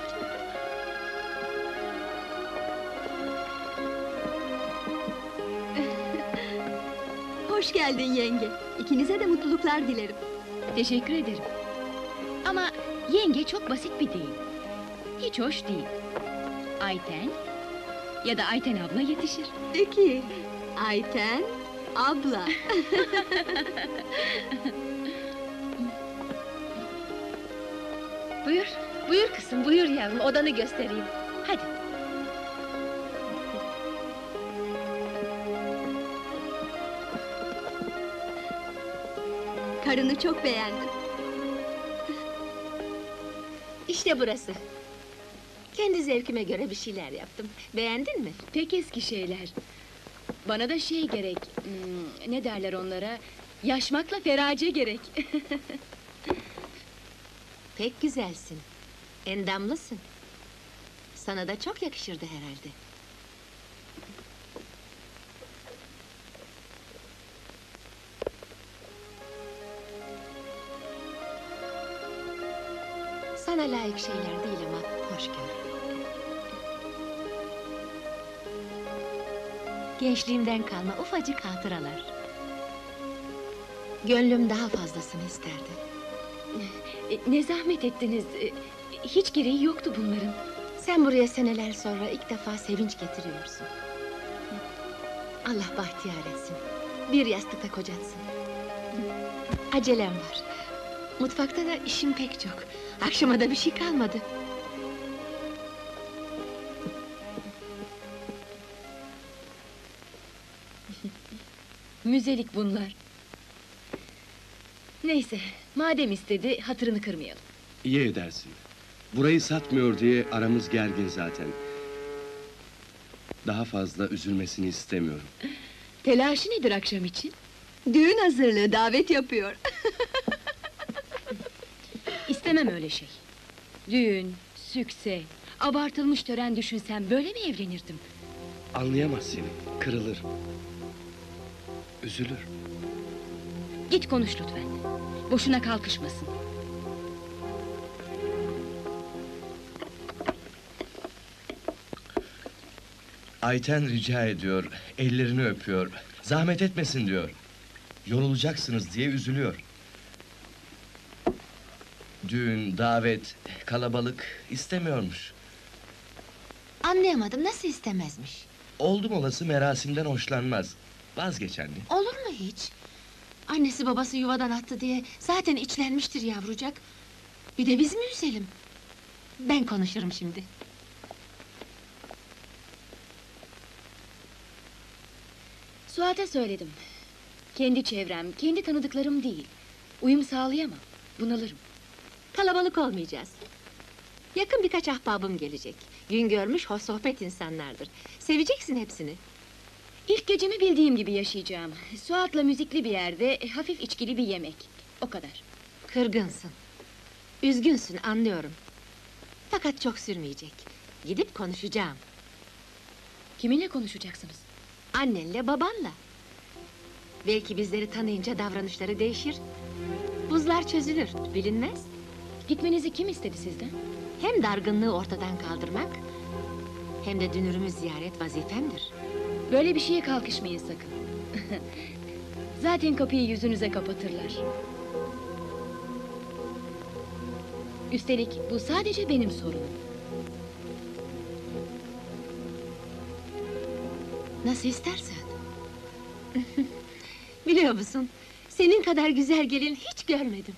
Hoş geldin yenge. İkinize de mutluluklar dilerim. Teşekkür ederim. Ama yenge çok basit bir deyim. Hiç hoş değil. Ayten ya da Ayten abla yetişir. Peki, Ayten, abla. Buyur, buyur kızım, buyur yavrum, odanı göstereyim. Hadi. Karını çok beğendim. İşte burası. Kendi zevkime göre bir şeyler yaptım. Beğendin mi? Pek eski şeyler. Bana da şey gerek, hmm, ne derler onlara? Yaşmakla ferace gerek. Pek güzelsin. Endamlısın. Sana da çok yakışırdı herhalde. Sana layık şeyler değil ama hoş gör. Gençliğimden kalma ufacık hatıralar. Gönlüm daha fazlasını isterdi. E, ne zahmet ettiniz, e, hiç gereği yoktu bunların. Sen buraya seneler sonra ilk defa sevinç getiriyorsun. Allah bahtiyar etsin. Bir yastıkta kocatsın. Acelem var. Mutfakta da işim pek çok. Akşama da bir şey kalmadı. Müzelik bunlar. Neyse, madem istedi, hatırını kırmayalım. İyi edersin. Burayı satmıyor diye aramız gergin zaten. Daha fazla üzülmesini istemiyorum. Telaşı nedir akşam için? Düğün hazırlığı, davet yapıyor. İstemem öyle şey. Düğün, sükse, abartılmış tören düşünsem böyle mi evlenirdim? Anlayamaz seni, kırılır. Üzülür. Git konuş lütfen. Boşuna kalkışmasın. Ayten rica ediyor, ellerini öpüyor. Zahmet etmesin diyor. Yorulacaksınız diye üzülüyor. Düğün, davet, kalabalık istemiyormuş. Anlayamadım, nasıl istemezmiş? Oldum olası merasimden hoşlanmaz. Vazgeç anne. Olur mu hiç? Annesi babası yuvadan attı diye zaten içlenmiştir yavrucak. Bir de biz mi üzelim? Ben konuşurum şimdi. Suat'a söyledim. Kendi çevrem, kendi tanıdıklarım değil. Uyum sağlayamam, bunalırım. Kalabalık olmayacağız. Yakın birkaç ahbabım gelecek. Gün görmüş hoş sohbet insanlardır. Seveceksin hepsini. İlk gecemi bildiğim gibi yaşayacağım. Suat'la müzikli bir yerde, hafif içkili bir yemek. O kadar. Kırgınsın. Üzgünsün, anlıyorum. Fakat çok sürmeyecek. Gidip konuşacağım. Kiminle konuşacaksınız? Annenle, babanla. Belki bizleri tanıyınca davranışları değişir. Buzlar çözülür, bilinmez. Gitmenizi kim istedi sizden? Hem dargınlığı ortadan kaldırmak... ...hem de dünürümü ziyaret vazifemdir. Böyle bir şeye kalkışmayın sakın. Zaten kapıyı yüzünüze kapatırlar. Üstelik bu sadece benim sorunum. Nasıl istersen. Biliyor musun, senin kadar güzel gelin hiç görmedim.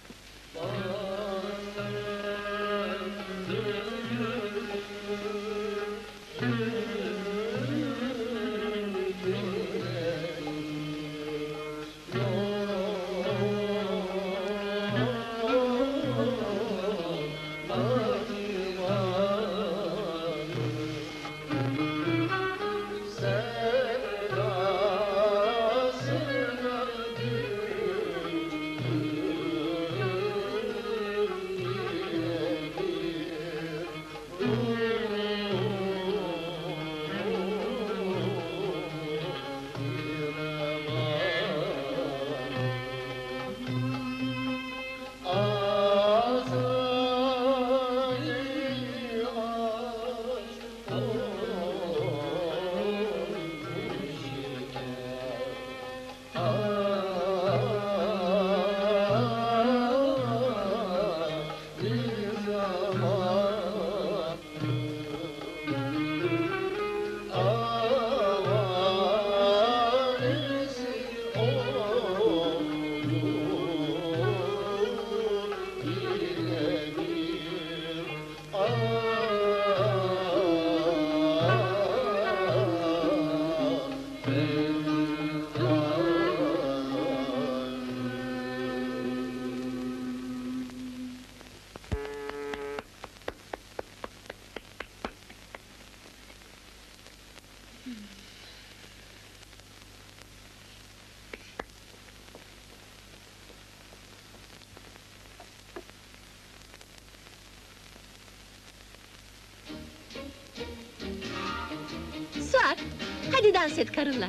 Suat, hadi dans et karınla.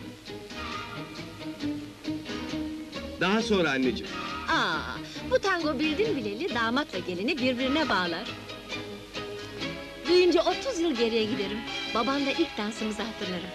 Daha sonra anneciğim. Aa, bu tango bildin bileli damatla gelini birbirine bağlar. Büyüyünce otuz yıl geriye giderim. Babanla ilk dansımızı hatırlarım.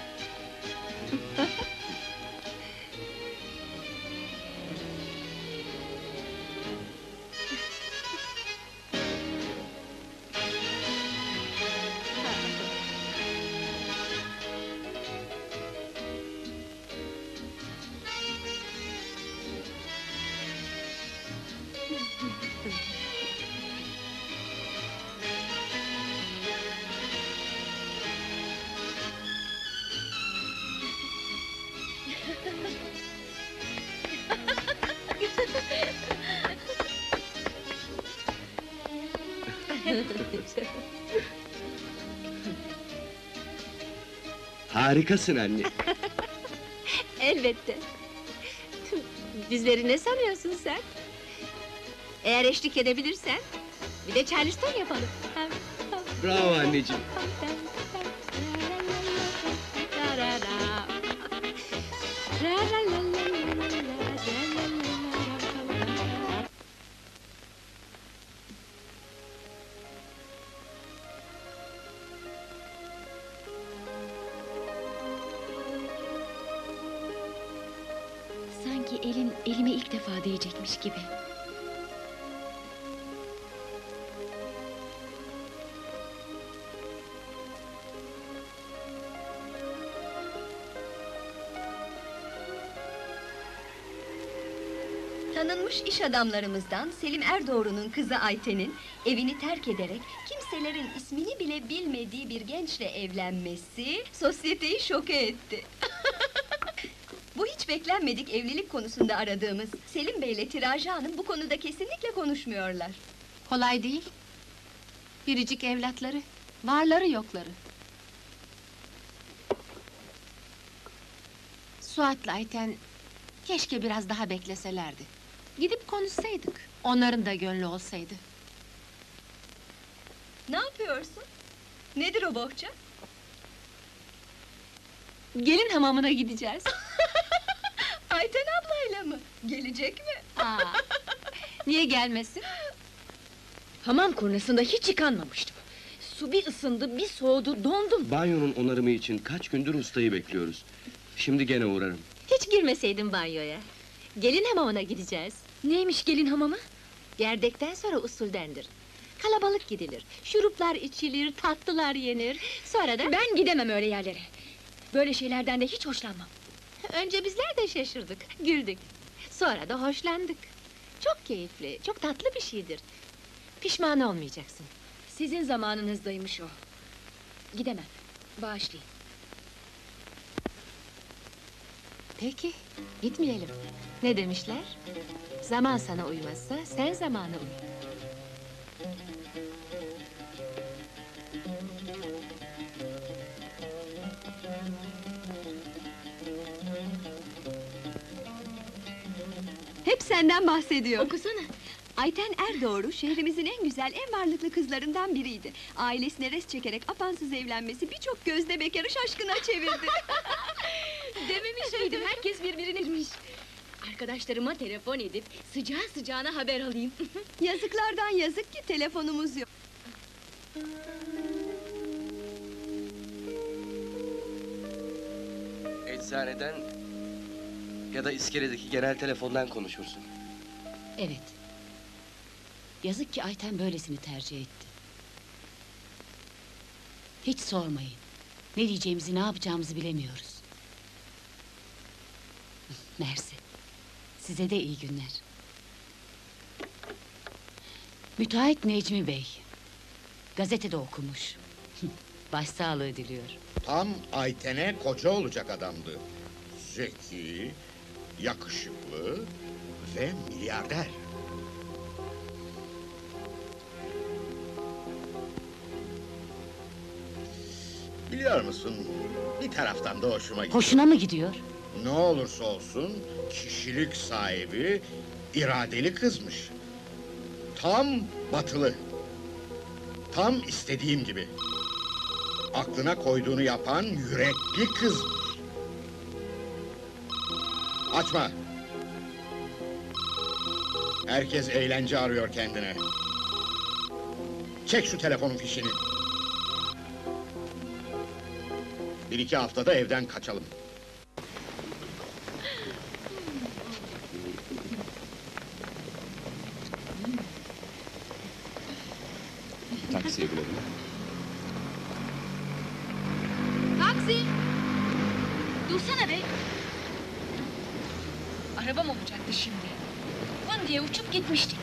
Harikasın anne. Elbette. Bizleri ne sanıyorsun sen? Eğer eşlik edebilirsen, bir de Charleston yapalım. Bravo anneciğim. Sanki elin elime ilk defa değecekmiş gibi. Tanınmış iş adamlarımızdan Selim Erdoğru'nun kızı Ayten'in evini terk ederek kimselerin ismini bile bilmediği bir gençle evlenmesi sosyeteyi şoke etti. Bu hiç beklenmedik evlilik konusunda aradığımız Selim Bey'le Tiracı Hanım bu konuda kesinlikle konuşmuyorlar. Kolay değil. Biricik evlatları, varları yokları. Suat'la Ayten keşke biraz daha bekleselerdi. Gidip konuşsaydık, onların da gönlü olsaydı. Ne yapıyorsun? Nedir o bohça? Gelin hamamına gideceğiz. Ayten ablayla mı? Gelecek mi? Aa, niye gelmesin? Hamam kurnasında hiç yıkanmamıştım. Su bir ısındı, bir soğudu, dondum. Banyonun onarımı için kaç gündür ustayı bekliyoruz. Şimdi gene uğrarım. Hiç girmeseydin banyoya. Gelin hamamına gideceğiz. Neymiş gelin hamamı? Gerdekten sonra usuldendir. Kalabalık gidilir, şuruplar içilir, tatlılar yenir. Sonra da... Ben gidemem öyle yerlere. Böyle şeylerden de hiç hoşlanmam. Önce bizler de şaşırdık, güldük. Sonra da hoşlandık. Çok keyifli, çok tatlı bir şeydir. Pişman olmayacaksın. Sizin zamanınızdaymış o. Gidemem, bağışlayın. Peki, gitmeyelim. Ne demişler? Zaman sana uymazsa sen zamana uy. Hep senden bahsediyor. Okusana. Ayten Erdoğru, şehrimizin en güzel, en varlıklı kızlarından biriydi. Ailesine res çekerek apansız evlenmesi birçok gözde bekarı şaşkına çevirdi. Dememiş miydim, herkes birbirine girmiş. Arkadaşlarıma telefon edip sıcağı sıcağına haber alayım. Yazıklardan yazık ki telefonumuz yok. Eczaneden ya da iskeledeki genel telefondan konuşursun. Evet. Yazık ki Ayten böylesini tercih etti. Hiç sormayın. Ne diyeceğimizi, ne yapacağımızı bilemiyoruz. Mersi. Size de iyi günler. Müteahhit Necmi Bey. Gazetede okumuş. Başsağlığı diliyor. Tam Ayten'e koca olacak adamdı. Zeki, yakışıklı ve milyarder. Biliyor musun, bir taraftan da hoşuma gidiyor. Hoşuna mı gidiyor? Ne olursa olsun, kişilik sahibi, iradeli kızmış. Tam batılı. Tam istediğim gibi. Aklına koyduğunu yapan yürekli kızmış. Açma! Herkes eğlence arıyor kendine. Çek şu telefonun fişini. Bir iki haftada evden kaçalım. Taksiye binelim. Taksi! Dursana be! Arabam olacaktı şimdi. Vın diye uçup gitmiştik.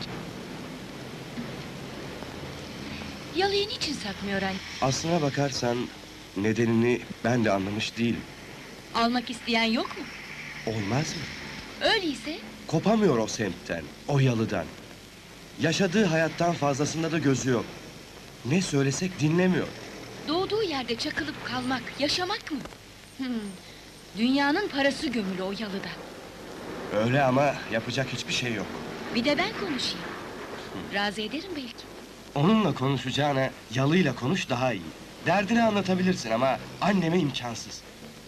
Yalıyı niçin sakmıyor anne? Aslına bakarsan nedenini ben de anlamış değilim. Almak isteyen yok mu? Olmaz mı? Öyleyse Kopamıyor o semtten, o yalıdan. Yaşadığı hayattan fazlasında da gözü yok. Ne söylesek dinlemiyor. doğduğu yerde çakılıp kalmak, yaşamak mı? Hmm. Dünyanın parası gömülü o yalıda. Öyle ama yapacak hiçbir şey yok. Bir de ben konuşayım. Razı ederim belki. Onunla konuşacağına yalıyla konuş daha iyi. Derdini anlatabilirsin ama anneme imkansız.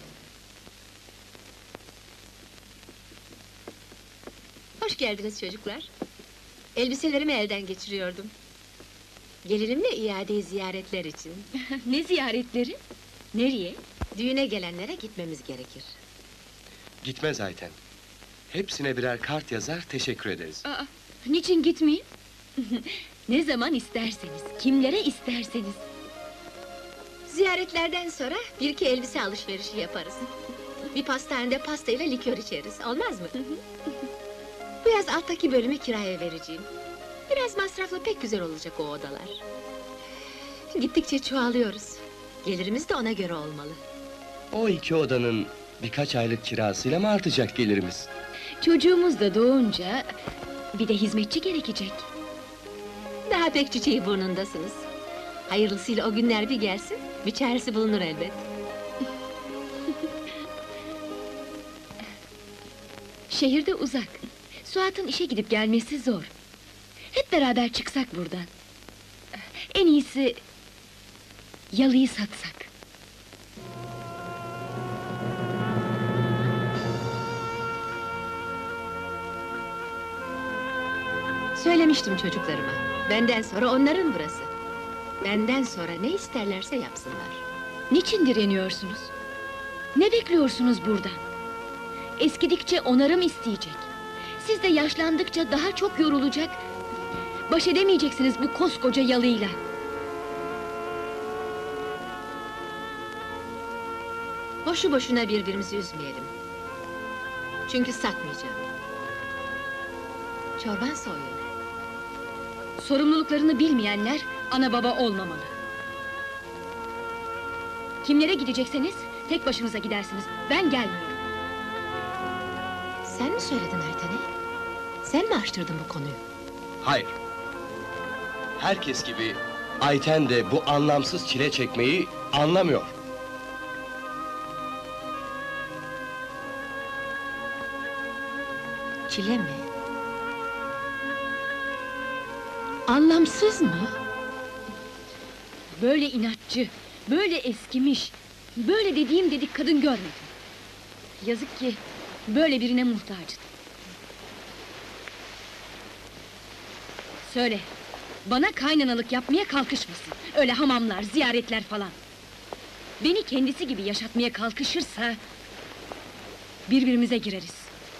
Hoş geldiniz çocuklar. Elbiselerimi elden geçiriyordum. Gelirimle iade ziyaretler için. Ne ziyaretleri? Nereye? Düğüne gelenlere gitmemiz gerekir. Gitmez Ayten. Hepsine birer kart yazar, teşekkür ederiz. Aa, niçin gitmeyeyim? Ne zaman isterseniz, kimlere isterseniz. Ziyaretlerden sonra bir iki elbise alışverişi yaparız. Bir pastanede pastayla likör içeriz, olmaz mı? Bu yaz alttaki bölümü kiraya vereceğim. Biraz masraflı, pek güzel olacak o odalar. Gittikçe çoğalıyoruz. Gelirimiz de ona göre olmalı. O iki odanın birkaç aylık kirasıyla mı artacak gelirimiz? Çocuğumuz da doğunca bir de hizmetçi gerekecek. Daha pek çiçeği burnundasınız. Hayırlısıyla o günler bir gelsin, bir çaresi bulunur elbet. Şehirde uzak. Suat'ın işe gidip gelmesi zor. Hep beraber çıksak buradan. En iyisi yalıyı satsak. Söylemiştim çocuklarıma. Benden sonra onların burası. Benden sonra ne isterlerse yapsınlar. Niçin direniyorsunuz? Ne bekliyorsunuz buradan? Eskidikçe onarım isteyecek. Siz de yaşlandıkça daha çok yorulacak. Baş edemeyeceksiniz bu koskoca yalıyla. Boşu boşuna birbirimizi üzmeyelim. Çünkü satmayacağım. Çorban soğuyor. Sorumluluklarını bilmeyenler ana baba olmamalı. Kimlere gidecekseniz tek başınıza gidersiniz. Ben gelmiyorum. Sen mi söyledin Ayten'e? Sen mi açtırdın bu konuyu? Hayır. Herkes gibi Ayten de bu anlamsız çile çekmeyi anlamıyor. Çile mi? Anlamsız mı? Böyle inatçı, böyle eskimiş, böyle dediğim dedik kadın görmedim. Yazık ki böyle birine muhtacım. Söyle, bana kaynanalık yapmaya kalkışmasın. Öyle hamamlar, ziyaretler falan. Beni kendisi gibi yaşatmaya kalkışırsa birbirimize gireriz.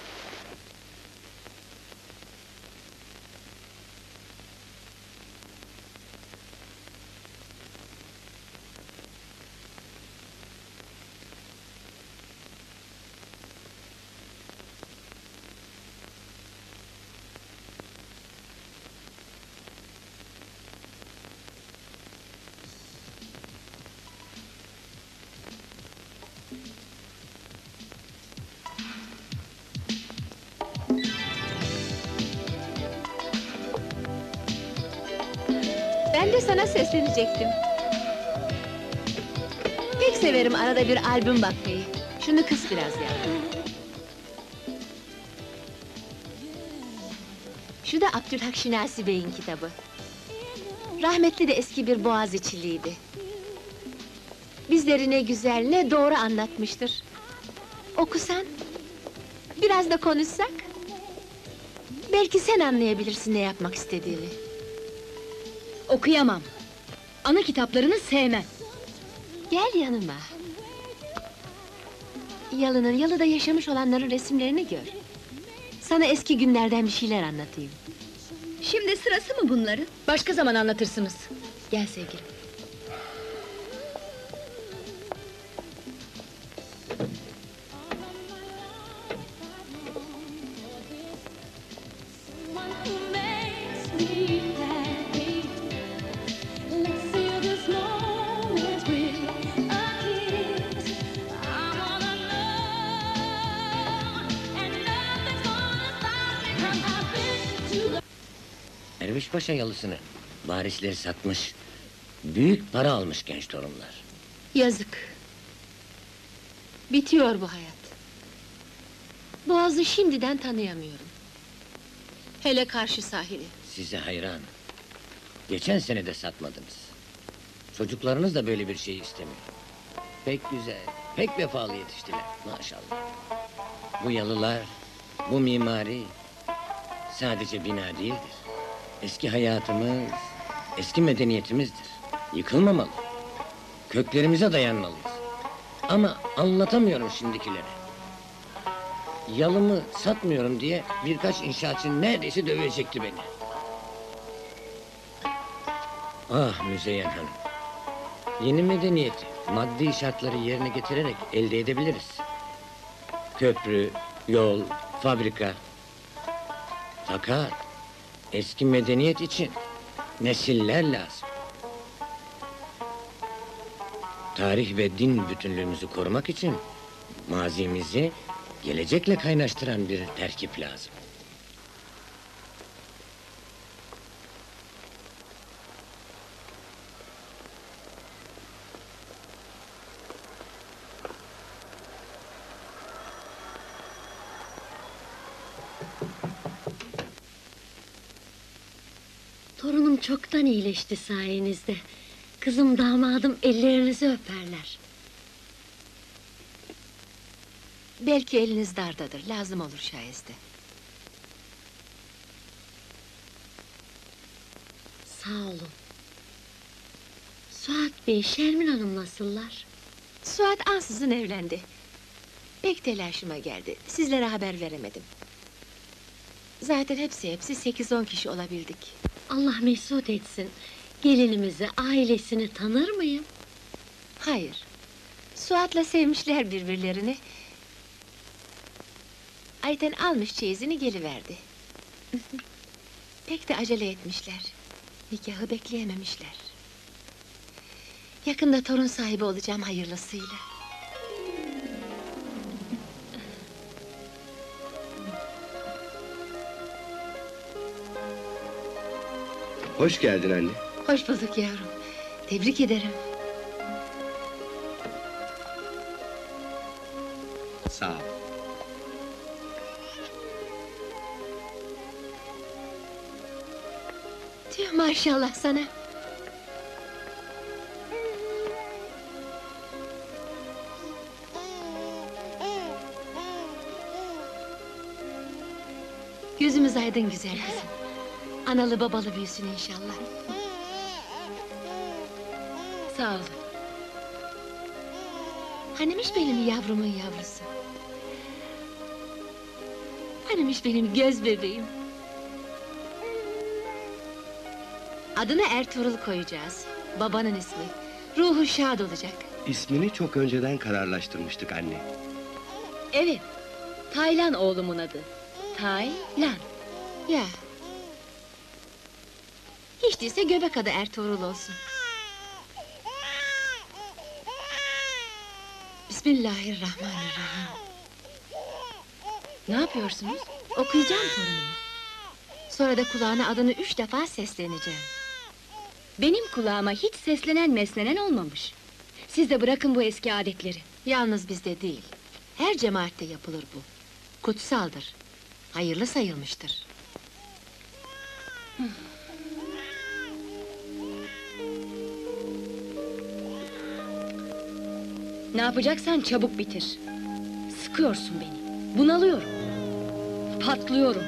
Ben de sana seslenecektim. Pek severim arada bir albüm bakmayı. Şunu kıs biraz ya. Şu da Abdülhak Şinasi Bey'in kitabı. Rahmetli de eski bir Boğaziçi'liydi. Bizleri ne güzel, ne doğru anlatmıştır. Okusan, biraz da konuşsak... Belki sen anlayabilirsin ne yapmak istediğini. Okuyamam. Ana kitaplarını sevmem. Gel yanıma. Yalı'nın, Yalı'da yaşamış olanların resimlerini gör. Sana eski günlerden bir şeyler anlatayım. Şimdi sırası mı bunların? Başka zaman anlatırsınız. Gel sevgilim. Dervişpaşa yalısını varisleri satmış, büyük para almış genç torunlar. Yazık. Bitiyor bu hayat. Boğaz'ı şimdiden tanıyamıyorum. Hele karşı sahili. Size hayranım. Geçen sene de satmadınız. Çocuklarınız da böyle bir şey istemiyor. Pek güzel, pek vefalı yetiştiler maşallah. Bu yalılar, bu mimari sadece bina değildir. Eski hayatımız, eski medeniyetimizdir. Yıkılmamalı. Köklerimize dayanmalıyız. Ama anlatamıyorum şimdikilere. Yalımı satmıyorum diye birkaç inşaatçı neredeyse dövecekti beni. Ah Müzeyyen Hanım. Yeni medeniyeti, maddi şartları yerine getirerek elde edebiliriz. Köprü, yol, fabrika. Fakat eski medeniyet için nesiller lazım. Tarih ve din bütünlüğümüzü korumak için mazimizi gelecekle kaynaştıran bir terkip lazım. Torunum çoktan iyileşti sayenizde. Kızım damadım ellerinizi öperler. Belki eliniz dardadır, lazım olur şayeste. Sağ olun. Suat Bey, Şermin Hanım nasıllar? Suat ansızın evlendi. Pek telaşıma geldi, sizlere haber veremedim. Zaten hepsi hepsi sekiz on kişi olabildik. Allah mesut etsin. Gelinimizi, ailesini tanır mıyım? Hayır. Suat'la sevmişler birbirlerini. Ayten almış çeyizini geliverdi. Pek de acele etmişler. Nikahı bekleyememişler. Yakında torun sahibi olacağım hayırlısıyla. Hoş geldin anne. Hoş bulduk yavrum. Tebrik ederim. Sağ ol. Tüh, maşallah sana. Gözümüz aydın güzel kızım. Analı babalı büyüsün inşallah. Sağ olun. Hanimiş benim yavrumun yavrusu? Hanimiş benim göz bebeğim? Adını Ertuğrul koyacağız. Babanın ismi. Ruhu şad olacak. İsmini çok önceden kararlaştırmıştık anne. Evet. Taylan oğlumun adı. Taylan. Ya. Hiç değilse göbek adı Ertuğrul olsun. Bismillahirrahmanirrahim. Ne yapıyorsunuz? Okuyacağım torunumu. Sonra da kulağına adını üç defa sesleneceğim. Benim kulağıma hiç seslenen meslenen olmamış. Siz de bırakın bu eski adetleri. Yalnız bizde değil. Her cemaatte yapılır bu. Kutsaldır. Hayırlı sayılmıştır. Ne yapacaksan çabuk bitir. Sıkıyorsun beni. Bunalıyorum. Patlıyorum.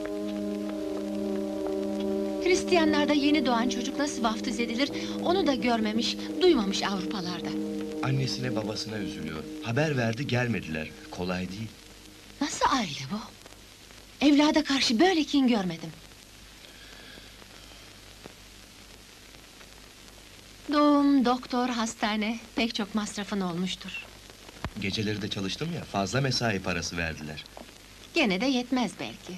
Hristiyanlarda yeni doğan çocuk nasıl vaftiz edilir, onu da görmemiş, duymamış Avrupalarda. Annesine babasına üzülüyor. Haber verdi gelmediler. Kolay değil. Nasıl aile bu? Evlada karşı böyle kin görmedim. Doğum, doktor, hastane, pek çok masrafın olmuştur. Geceleri de çalıştım ya, fazla mesai parası verdiler. Gene de yetmez belki.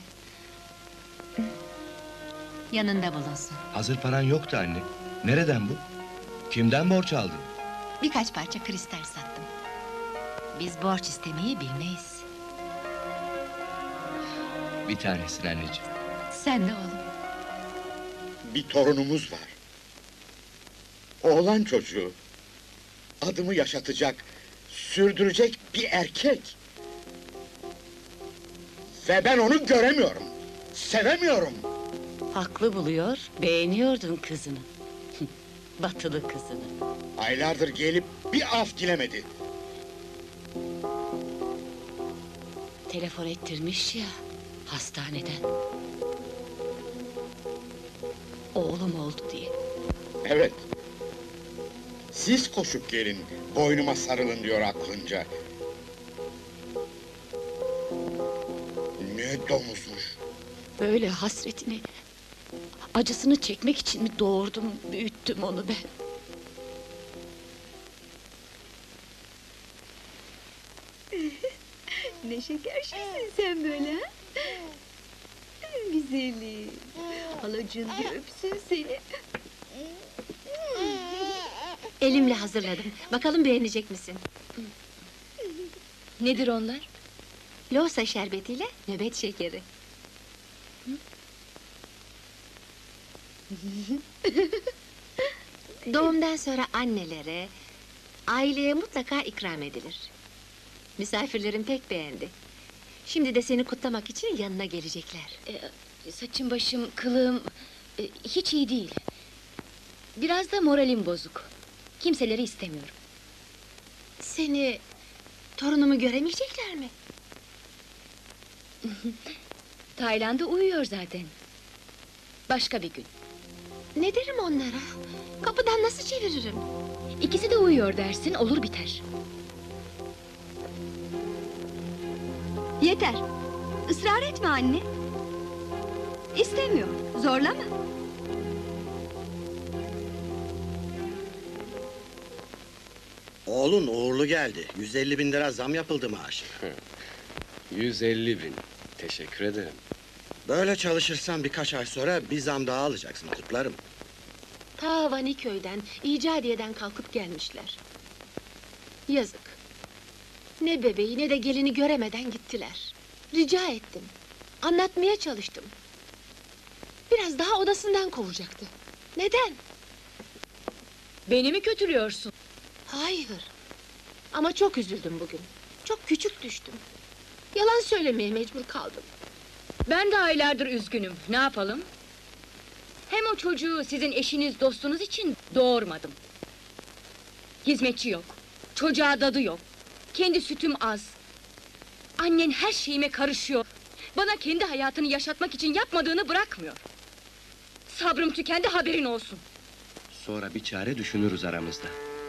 Yanında bulunsun. Hazır paran yoktu anne. Nereden bu? Kimden borç aldın? Birkaç parça kristal sattım. Biz borç istemeyi bilmeyiz. Bir tanesin anneciğim. Sen de oğlum. Bir torunumuz var. Oğlan çocuğu. Adımı yaşatacak, sürdürecek bir erkek. Ve ben onu göremiyorum. Sevemiyorum. Haklı buluyor, beğeniyordun kızını. Batılı kızını. Aylardır gelip bir af dilemedi. Telefon ettirmiş ya, hastaneden. Oğlum oldu diye. Evet. Siz koşup gelin, boynuma sarılın diyor aklınca. Ne domuzmuş. Böyle hasretini, acısını çekmek için mi doğurdum, büyüttüm onu ben? Ne şeker şeysin sen böyle ha? Güzelim. Halacığım bir öpsün seni. Elimle hazırladım. Bakalım beğenecek misin? Nedir onlar? Loğusa şerbetiyle nöbet şekeri. Doğumdan sonra annelere, aileye mutlaka ikram edilir. Misafirlerim pek beğendi. Şimdi de seni kutlamak için yanına gelecekler. Ee, saçım başım, kılığım... e, hiç iyi değil. Biraz da moralim bozuk. Kimseleri istemiyorum. Seni, torunumu göremeyecekler mi? Tayland'da uyuyor zaten. Başka bir gün. Ne derim onlara? Kapıdan nasıl çeviririm? İkisi de uyuyor dersin, olur biter. Yeter. Israr etme anne. İstemiyor. Zorlama. Oğlun uğurlu geldi. yüz elli bin lira zam yapıldı maaşına. yüz elli bin. Teşekkür ederim. Böyle çalışırsan birkaç ay sonra bir zam daha alacaksın, kutlarım. Ta Vaniköy'den, İcadiye'den kalkıp gelmişler. Yazık. Ne bebeği ne de gelini göremeden gittiler. Rica ettim. Anlatmaya çalıştım. Biraz daha odasından kovacaktı. Neden? Beni mi kötülüyorsun? Hayır. Ama çok üzüldüm bugün. Çok küçük düştüm. Yalan söylemeye mecbur kaldım. Ben de aylardır üzgünüm. Ne yapalım? Hem o çocuğu sizin eşiniz, dostunuz için doğurmadım. Hizmetçi yok. Çocuğa dadı yok. Kendi sütüm az. Annen her şeyime karışıyor. Bana kendi hayatını yaşatmak için yapmadığını bırakmıyor. Sabrım tükendi, haberin olsun. Sonra bir çare düşünürüz aramızda.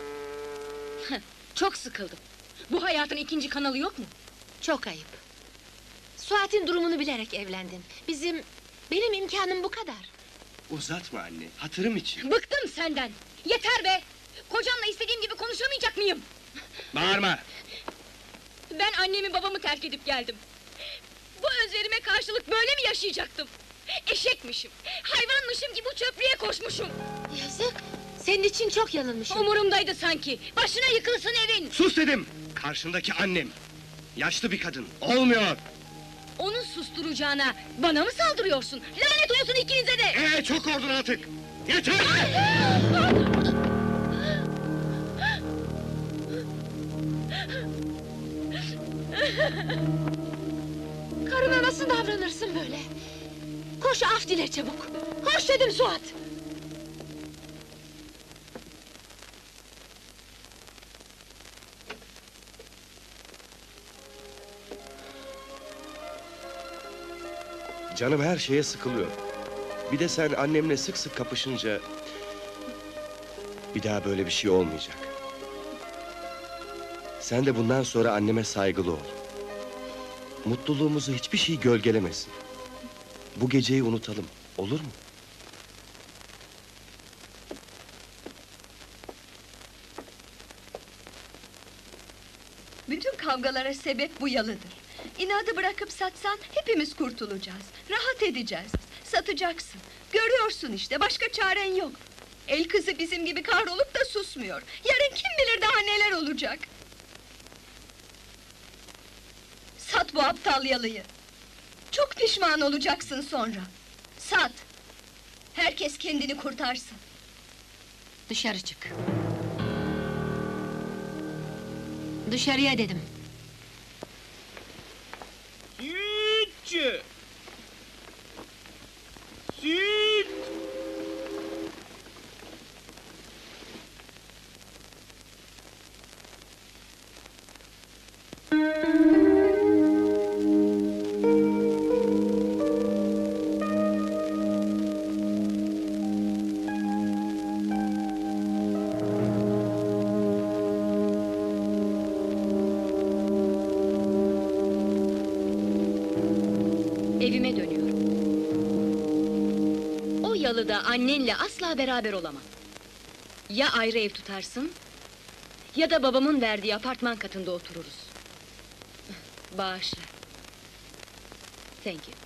Çok sıkıldım. Bu hayatın ikinci kanalı yok mu? Çok ayıp. Suat'in durumunu bilerek evlendin. Bizim, benim imkanım bu kadar. Uzatma anne, hatırım için. Bıktım senden! Yeter be! Kocamla istediğim gibi konuşamayacak mıyım? Bağırma! Ben annemi babamı terk edip geldim. Bu özverime karşılık böyle mi yaşayacaktım? Eşekmişim, hayvanmışım gibi çöplüğe koşmuşum. Yazık, senin için çok yanılmışım. Umurumdaydı sanki, başına yıkılsın evin! Sus dedim! Karşındaki annem. Yaşlı bir kadın, olmuyor! Onu susturacağına bana mı saldırıyorsun? Lanet olsun ikinize de! Ee, çok oldun artık! Yeter! Karına nasıl davranırsın böyle? Koş af dile çabuk! Koş dedim Suat! Canım her şeye sıkılıyor. Bir de sen annemle sık sık kapışınca... bir daha böyle bir şey olmayacak. Sen de bundan sonra anneme saygılı ol. Mutluluğumuzu hiçbir şey gölgelemesin. Bu geceyi unutalım, olur mu? Bütün kavgalara sebep bu yalıdır. İnadı bırakıp satsan hepimiz kurtulacağız. Rahat edeceğiz. Satacaksın. Görüyorsun işte, başka çaren yok. El kızı bizim gibi kahrolup da susmuyor. Yarın kim bilir daha neler olacak. Sat bu aptal yalıyı. Çok pişman olacaksın sonra. Sat. Herkes kendini kurtarsın. Dışarı çık. Dışarıya dedim. Sütçü! Süt! Evime dönüyorum. O yalıda annenle asla beraber olamam. Ya ayrı ev tutarsın... ...ya da babamın verdiği apartman katında otururuz. Bağışla. Thank you.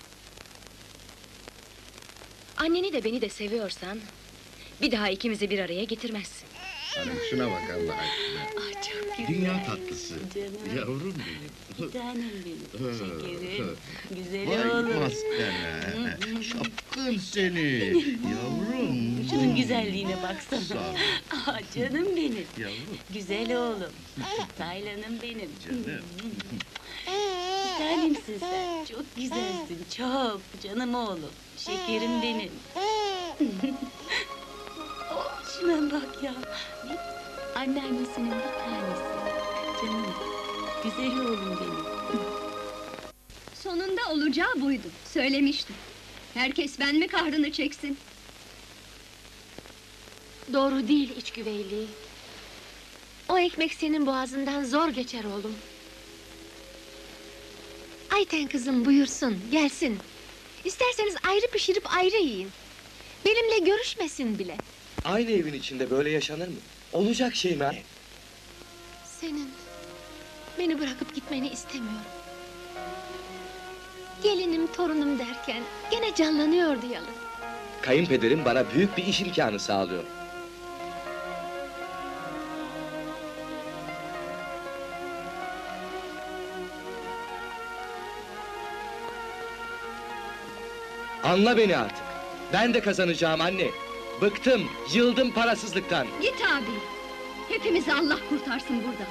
Anneni de beni de seviyorsan... ...bir daha ikimizi bir araya getirmezsin. Hanım şuna bak Allah aşkına. Ah çok güzel. Dünya tatlısı. Canım. Yavrum benim. Bir tanem benim. Şekerim. Güzel Vay oğlum. maskara. Şapkın seni. Yavrum. Şunun güzelliğine baksana. Sağ ol. Ah canım benim. Yavrum. Güzel oğlum. Taylanım benim. Canım. Bir tanemsin sen. Çok güzelsin. Çok. Canım oğlum. Şekerim benim. Oh, şuna bak ya. Anneannesinin bir tanesi. Canım. Güzel oğlum benim. Sonunda olacağı buydu. Söylemiştim. Herkes ben mi kahrını çeksin? Doğru değil iç güveyliği. O ekmek senin boğazından zor geçer oğlum. Ayten kızım buyursun, gelsin. İsterseniz ayrı pişirip ayrı yiyin. Benimle görüşmesin bile. Aynı evin içinde böyle yaşanır mı? Olacak şey mi? senin. Beni bırakıp gitmeni istemiyorum. Gelinim, torunum derken gene canlanıyordu yalın. Kayınpederim bana büyük bir iş imkanı sağlıyor. Anla beni artık. Ben de kazanacağım anne. Bıktım, yıldım parasızlıktan. Git abi. Hepimizi Allah kurtarsın buradan.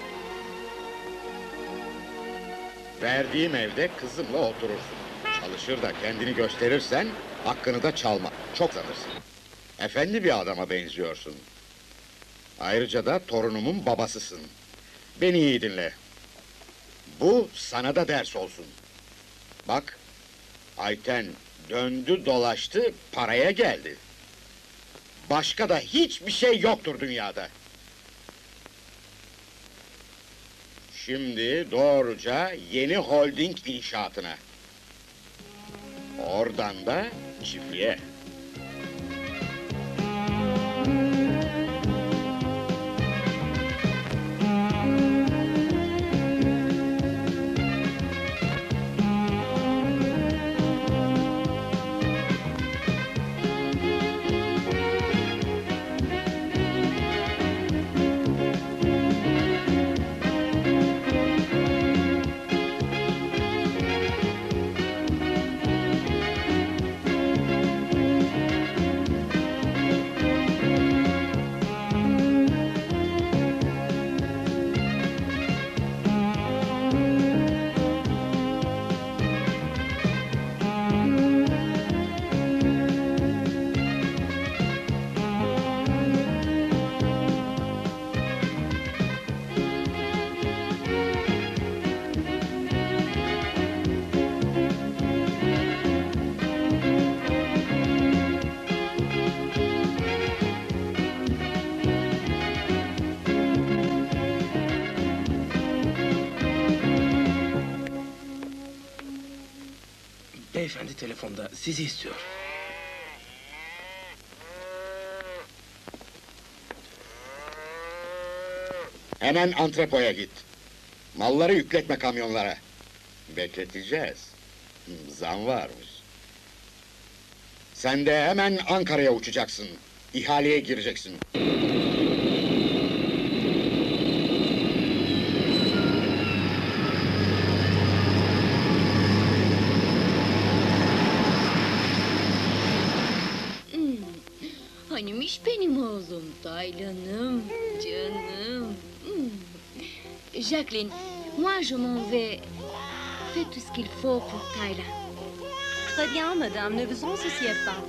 Verdiğim evde kızımla oturursun. Çalışır da kendini gösterirsen, hakkını da çalma. Çok sanırsın. Efendi bir adama benziyorsun. Ayrıca da torunumun babasısın. Beni iyi dinle. Bu sana da ders olsun. Bak, Ayten döndü dolaştı, paraya geldi. Başka da hiçbir şey yoktur dünyada. Şimdi doğruca yeni holding inşaatına. Oradan da çiftliğe. Beyefendi telefonda, sizi istiyor. Hemen antrepoya git. Malları yükletme kamyonlara. Bekleteceğiz. Zam varmış. Sen de hemen Ankara'ya uçacaksın. İhaleye gireceksin. Hanimiş benim oğlum, Taylan'ım, canım. Hmm. Jacqueline, moi je m'en vais. Fais tout ce qu'il faut pour Taylan. Très bien, madame, ne vous en souciez pas.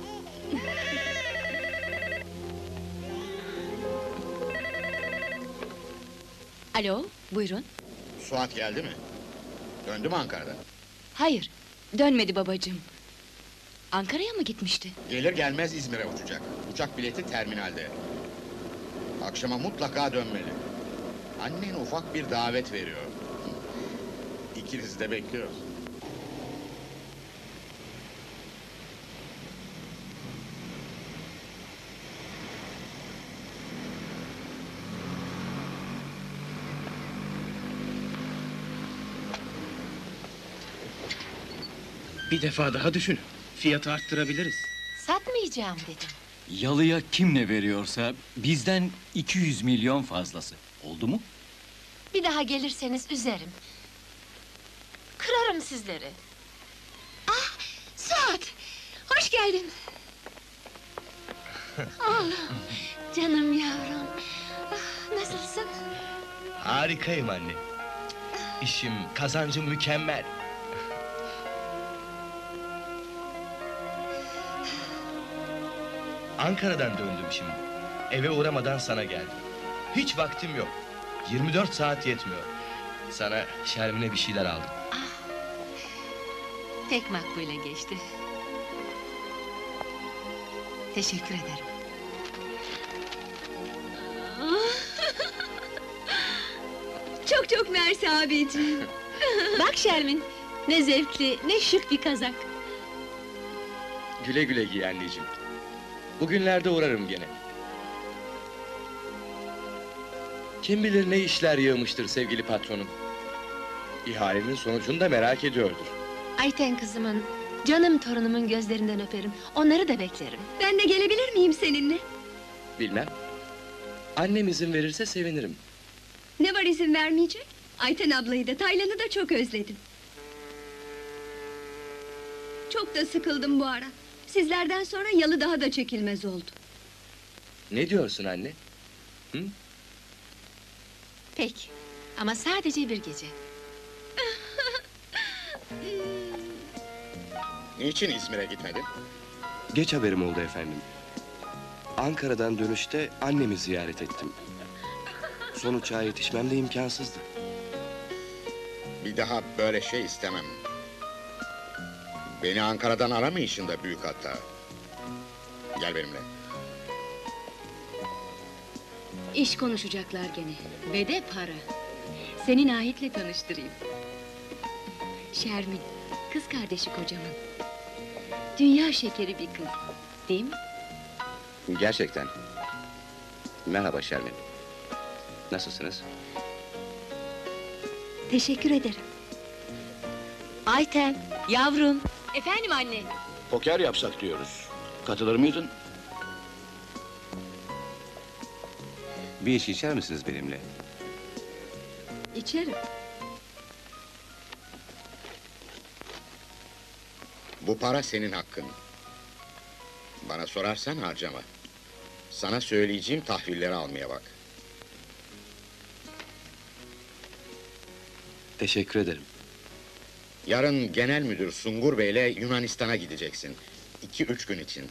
Alo, buyurun. Suat geldi mi? Döndü mü Ankara'dan? Hayır, dönmedi babacığım. Ankara'ya mı gitmişti? Gelir gelmez İzmir'e uçacak. Uçak bileti terminalde. Akşama mutlaka dönmeli. Annen ufak bir davet veriyor. İkinizi de bekliyoruz. Bir defa daha düşün. Fiyatı arttırabiliriz. Satmayacağım dedim. Yalıya kim ne veriyorsa bizden iki yüz milyon fazlası. Oldu mu? Bir daha gelirseniz üzerim. Kırarım sizleri. Ah, Suat! Hoş geldin. Oğlum, canım yavrum. Ah, nasılsın? Harikayım anne. İşim, kazancım mükemmel. Ankara'dan döndüm şimdi. Eve uğramadan sana geldim. Hiç vaktim yok. yirmi dört saat yetmiyor. Sana Şermin'e bir şeyler aldım. Pek makbule geçti. Teşekkür ederim. Çok çok mersi abiciğim. Bak Şermin, ne zevkli, ne şık bir kazak. Güle güle giy anneciğim. Bugünlerde uğrarım gene. Kim bilir ne işler yığmıştır sevgili patronum. İhalenin sonucunu da merak ediyordur. Ayten kızımın, canım torunumun gözlerinden öperim. Onları da beklerim. Ben de gelebilir miyim seninle? Bilmem. Annem izin verirse sevinirim. Ne var izin vermeyecek? Ayten ablayı da Taylan'ı da çok özledim. Çok da sıkıldım bu ara. Sizlerden sonra yalı daha da çekilmez oldu. Ne diyorsun anne? Hı? Peki, ama sadece bir gece. Niçin İzmir'e gitmedin? Geç haberim oldu efendim. Ankara'dan dönüşte annemi ziyaret ettim. Son uçağa yetişmem de imkansızdı. Bir daha böyle şey istemem. Beni Ankara'dan aramayışın da büyük hata. Gel benimle. İş konuşacaklar gene. Ve de para. Seni Nahit'le tanıştırayım. Şermin, kız kardeşi kocamın. Dünya şekeri bir kız. Değil mi? Gerçekten. Merhaba Şermin. Nasılsınız? Teşekkür ederim. Ayten, yavrum. Efendim anne. Poker yapsak diyoruz. Katılır mıydın? Bir iş içer misiniz benimle? İçerim. Bu para senin hakkın. Bana sorarsan harcama. Sana söyleyeceğim tahvilleri almaya bak. Teşekkür ederim. Yarın genel müdür Sungur Bey'le Yunanistan'a gideceksin. İki üç gün için.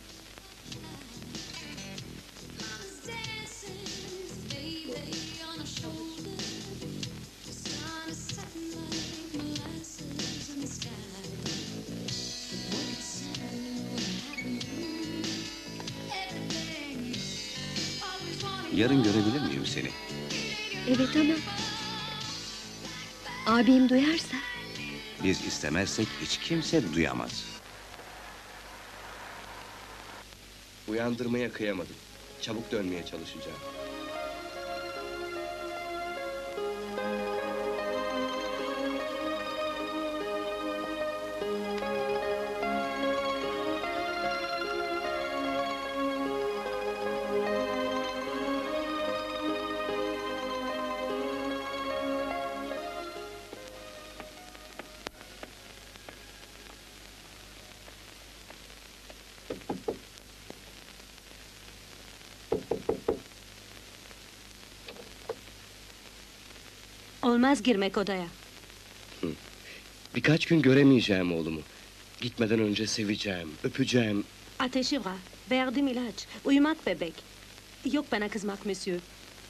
Yarın görebilir miyim seni? Evet ama... Abim duyarsa... Biz istemezsek hiç kimse duyamaz. Uyandırmaya kıyamadım. Çabuk dönmeye çalışacağım. Olmaz girmek odaya. Birkaç gün göremeyeceğim oğlumu. Gitmeden önce seveceğim, öpeceğim. Ateşi var. Verdim ilaç. Uyumak bebek. Yok bana kızmak monsieur.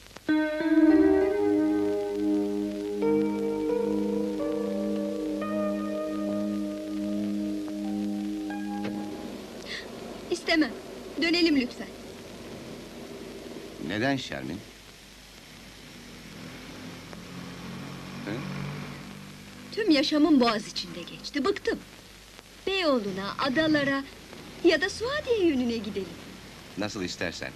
İstemem. Dönelim lütfen. Neden Şermin? Tüm yaşamım Boğaz içinde geçti. Bıktım. Beyoğlu'na, adalara ya da Suadiye yönüne gidelim. Nasıl istersen.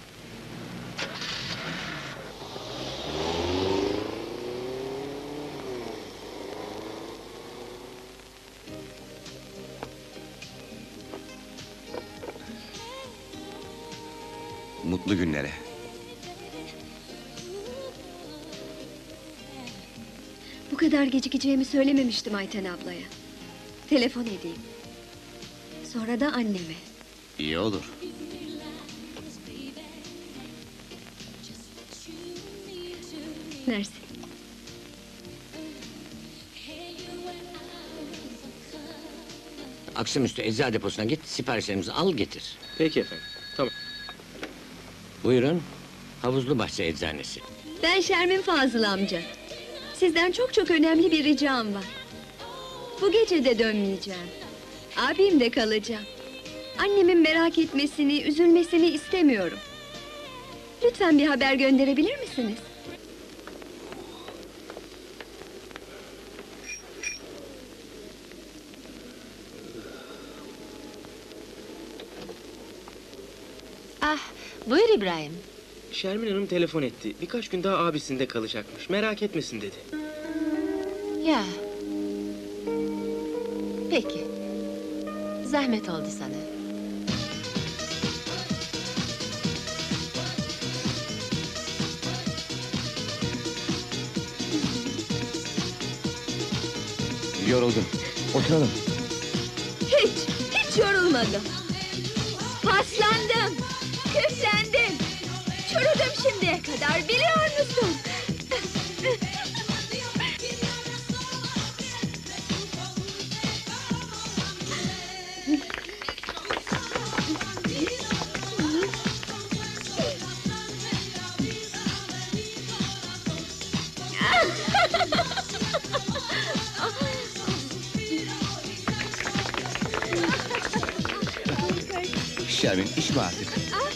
Mutlu günlere. Bu kadar gecikeceğimi söylememiştim Ayten ablaya. Telefon edeyim. Sonra da anneme. İyi olur. Mersi. Akşamüstü eczacı deposuna git, siparişlerimizi al getir. Peki efendim, tamam. Buyurun, Havuzlu Bahçe Eczanesi. Ben Şermin Fazıl amca. Sizden çok çok önemli bir ricam var. Bu gece de dönmeyeceğim. Abimle kalacağım. Annemin merak etmesini, üzülmesini istemiyorum. Lütfen bir haber gönderebilir misiniz? Ah, buyur İbrahim. Şermin Hanım telefon etti. Birkaç gün daha abisinde kalacakmış. Merak etmesin dedi. Ya. Peki. Zahmet oldu sana. Yoruldum. Oturalım. Hiç, hiç yorulmadım. Paslandım, küflendim. Çürüdüm şimdiye kadar, biliyor musun? Şermin, içme artık.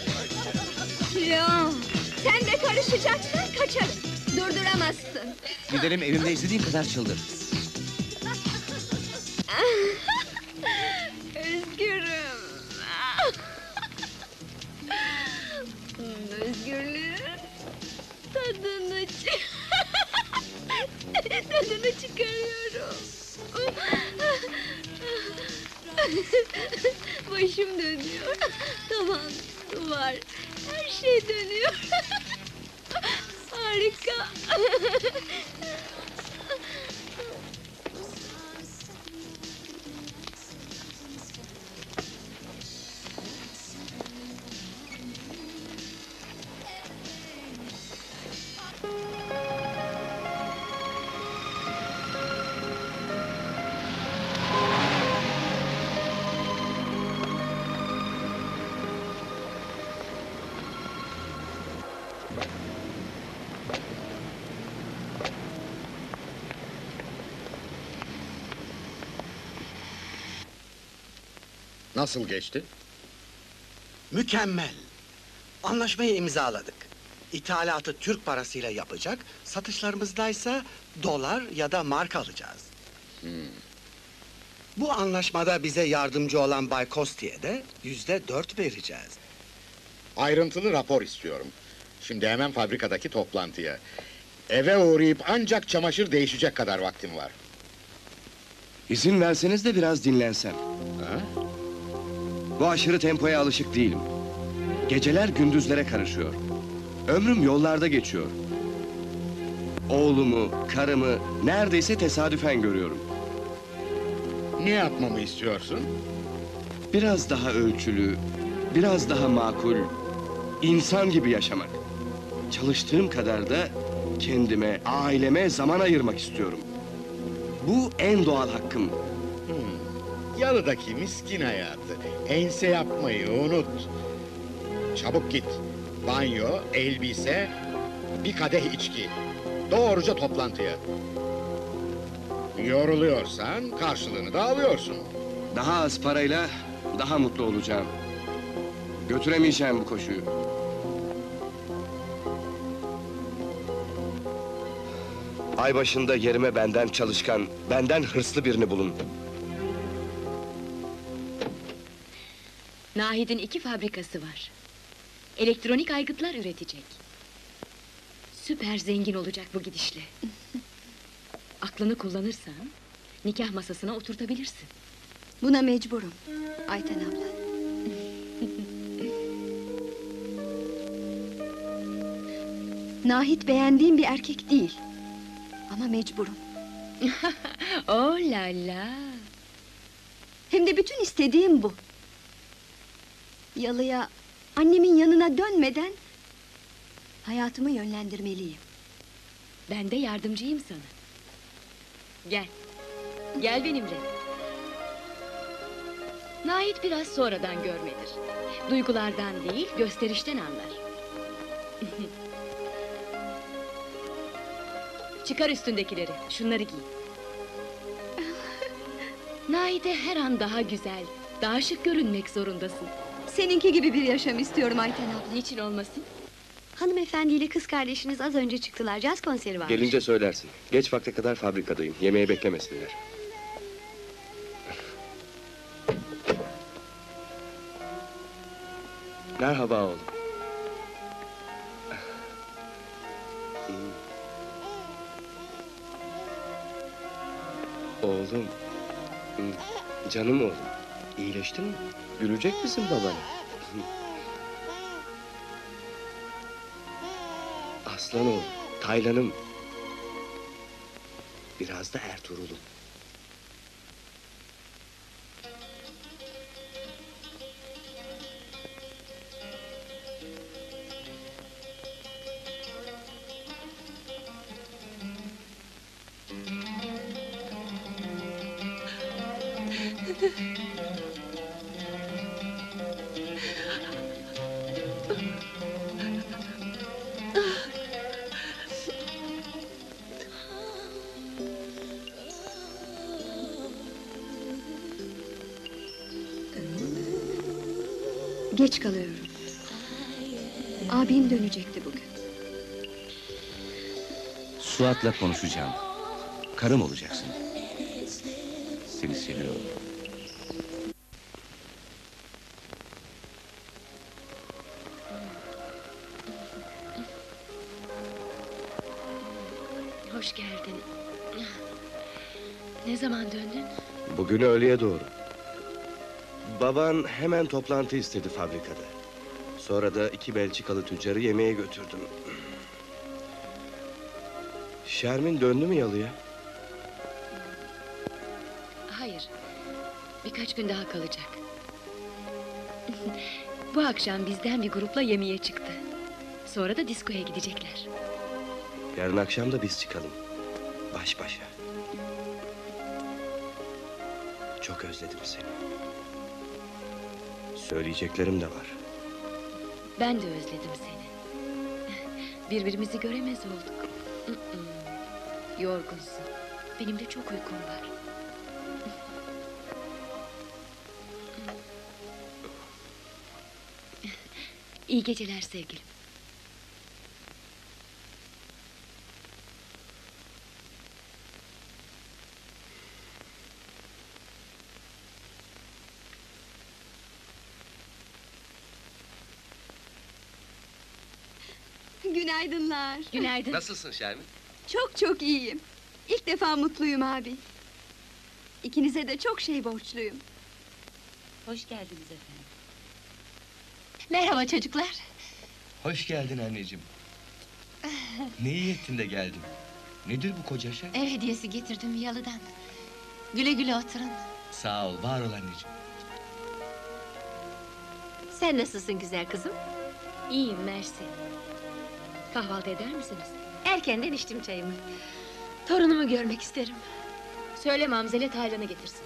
Ya, sen de karışacaksan kaçarım. Durduramazsın. Gidelim, evimde istediğin kadar çıldır. Özgürüm. Özgürlüğün tadını çı- tadını çıkarıyorum. Başım dönüyor. Tavan, duvar, her şey dönüyor. Harika. Nasıl geçti? Mükemmel. Anlaşmayı imzaladık. İthalatı Türk parasıyla yapacak, satışlarımızdaysa dolar ya da mark alacağız. Hmm. Bu anlaşmada bize yardımcı olan Bay Kosti'ye de yüzde dört vereceğiz. Ayrıntılı rapor istiyorum. Şimdi hemen fabrikadaki toplantıya. Eve uğrayıp ancak çamaşır değişecek kadar vaktim var. İzin verseniz de biraz dinlensem. Ha? Bu aşırı tempoya alışık değilim. Geceler gündüzlere karışıyor. Ömrüm yollarda geçiyor. Oğlumu, karımı neredeyse tesadüfen görüyorum. Ne yapmamı istiyorsun? Biraz daha ölçülü, biraz daha makul, insan gibi yaşamak. Çalıştığım kadar da kendime, aileme zaman ayırmak istiyorum. Bu en doğal hakkım. Hmm. Yalıdaki miskin hayatı. Ense yapmayı unut. Çabuk git. Banyo, elbise, bir kadeh içki. Doğruca toplantıya. Yoruluyorsan karşılığını da alıyorsun. Daha az parayla daha mutlu olacağım. Götüremeyeceğim bu koşuyu. Ay başında yerime benden çalışkan, benden hırslı birini bulun. Nahid'in iki fabrikası var. Elektronik aygıtlar üretecek. Süper zengin olacak bu gidişle. Aklını kullanırsan nikah masasına oturtabilirsin. Buna mecburum Ayten abla. Nahit beğendiğim bir erkek değil. Ama mecburum. Oh la la! Hem de bütün istediğim bu. Yalıya, annemin yanına dönmeden hayatımı yönlendirmeliyim. Ben de yardımcıyım sana. Gel. Gel benimle. Nahit biraz sonradan görmedir. Duygulardan değil, gösterişten anlar. Çıkar üstündekileri, şunları giy. Nahit'e her an daha güzel, daha şık görünmek zorundasın. Seninki gibi bir yaşam istiyorum Ayten abla. Niçin olmasın? Hanımefendiyle kız kardeşiniz az önce çıktılar, caz konseri varmış. Gelince söylersin. Geç vakte kadar fabrikadayım. Yemeği beklemesinler. Merhaba oğlum. Oğlum, hı, canım oğlum, iyileştin mi? Gülecek misin babana? Aslan oğlum, Taylan'ım. Biraz da Ertuğrul'um. Geç kalıyorum. Abim dönecekti bugün. Suat'la konuşacağım. Karım olacaksın. Seni seviyorum. Hoş geldin. Ne zaman döndün? Bugün öğleye doğru. Baban hemen toplantı istedi fabrikada. Sonra da iki Belçikalı tüccarı yemeğe götürdüm. Şermin döndü mü yalıya? Hayır. Birkaç gün daha kalacak. Bu akşam bizden bir grupla yemeğe çıktı. Sonra da diskoya gidecekler. Yarın akşam da biz çıkalım. Baş başa. Çok özledim seni. Söyleyeceklerim de var. Ben de özledim seni. Birbirimizi göremez olduk. Yorgunsun. Benim de çok uykum var. İyi geceler sevgilim. Günaydınlar. Günaydın. Nasılsın Şermin? Çok çok iyiyim. İlk defa mutluyum abi. İkinize de çok şey borçluyum. Hoş geldiniz efendim. Merhaba çocuklar. Hoş geldin anneciğim. Ne iyi ettin de geldin. Nedir bu koca şey? Ev hediyesi getirdim yalıdan. Güle güle oturun. Sağ ol, var ol anneciğim. Sen nasılsın güzel kızım? İyiyim mersi. Kahvaltı eder misiniz? Erkenden içtim çayımı. Torunumu görmek isterim. Söyle Mamzele Taylan'ı getirsin.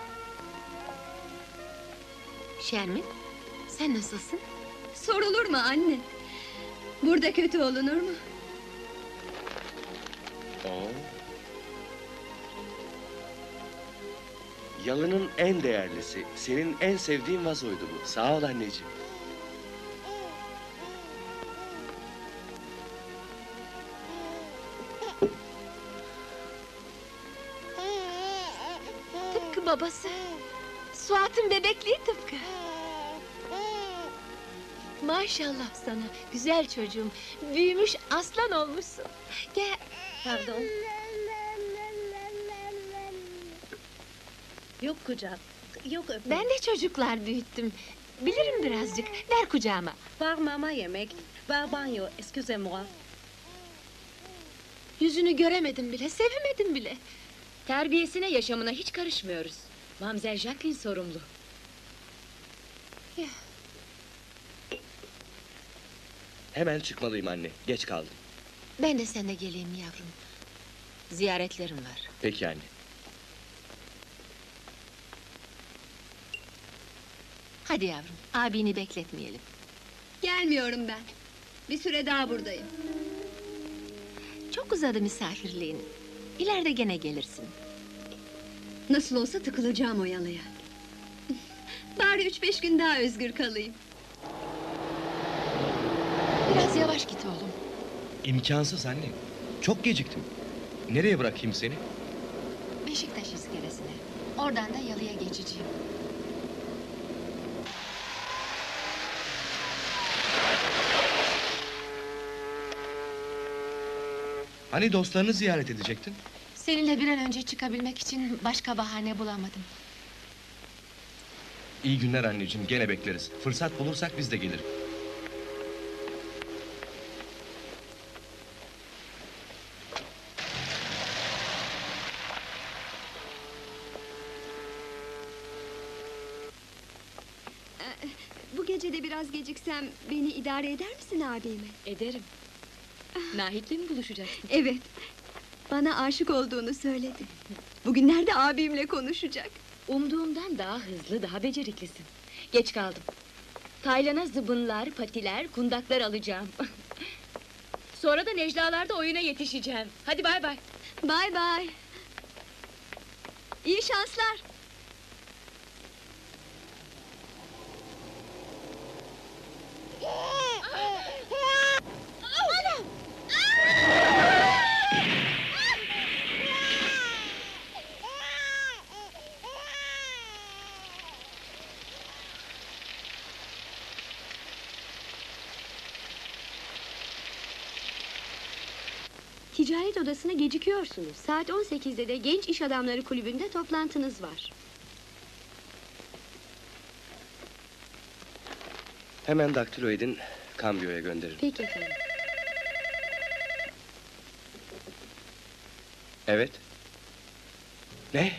Şermin, sen nasılsın? Sorulur mu anne? Burada kötü olunur mu? Oo. Yalının en değerlisi, senin en sevdiğin vazoydu bu. Sağ ol anneciğim. Tıpkı babası. Suat'ın bebekliği tıpkı. Maşallah sana, güzel çocuğum. Büyümüş, aslan olmuşsun. Gel. Pardon. Yok kucak. Yok öpme. Ben de çocuklar büyüttüm. Bilirim birazcık. Ver kucağıma. Var mama yemek. Var banyo. Excusez-moi. Yüzünü göremedim bile, sevemedim bile. Terbiyesine, yaşamına hiç karışmıyoruz. Mamzel Jacqueline sorumlu. Ya. Hemen çıkmalıyım anne, geç kaldım. Ben de seninle geleyim yavrum. Ziyaretlerim var. Peki anne. Hadi yavrum, abini bekletmeyelim. Gelmiyorum ben. Bir süre daha buradayım. Çok uzadı misafirliğin. İleride gene gelirsin. Nasıl olsa tıkılacağım o yalıya. Bari üç beş gün daha özgür kalayım. Biraz yavaş git oğlum. İmkansız anne. Çok geciktim. Nereye bırakayım seni? Beşiktaş iskelesine. Oradan da yalıya geçeceğim. Hani dostlarını ziyaret edecektin? Seninle bir an önce çıkabilmek için başka bahane bulamadım. İyi günler anneciğim, gene bekleriz. Fırsat bulursak biz de geliriz. Bu gece de biraz geciksem beni idare eder misin abime? Ederim. Nahit'le mi buluşacaksın? Evet. Bana aşık olduğunu söyledi. Bugünlerde abimle konuşacak. Umduğumdan daha hızlı, daha beceriklisin. Geç kaldım. Taylan'a zıbınlar, patiler, kundaklar alacağım. Sonra da Necla'larda oyuna yetişeceğim. Hadi bay bay. Bay bay. İyi şanslar. Ticaret odasına gecikiyorsunuz. Saat on sekizde de Genç İş Adamları Kulübü'nde toplantınız var. Hemen daktilo edin, kambiyoya gönderin. Peki efendim. Evet. Ne?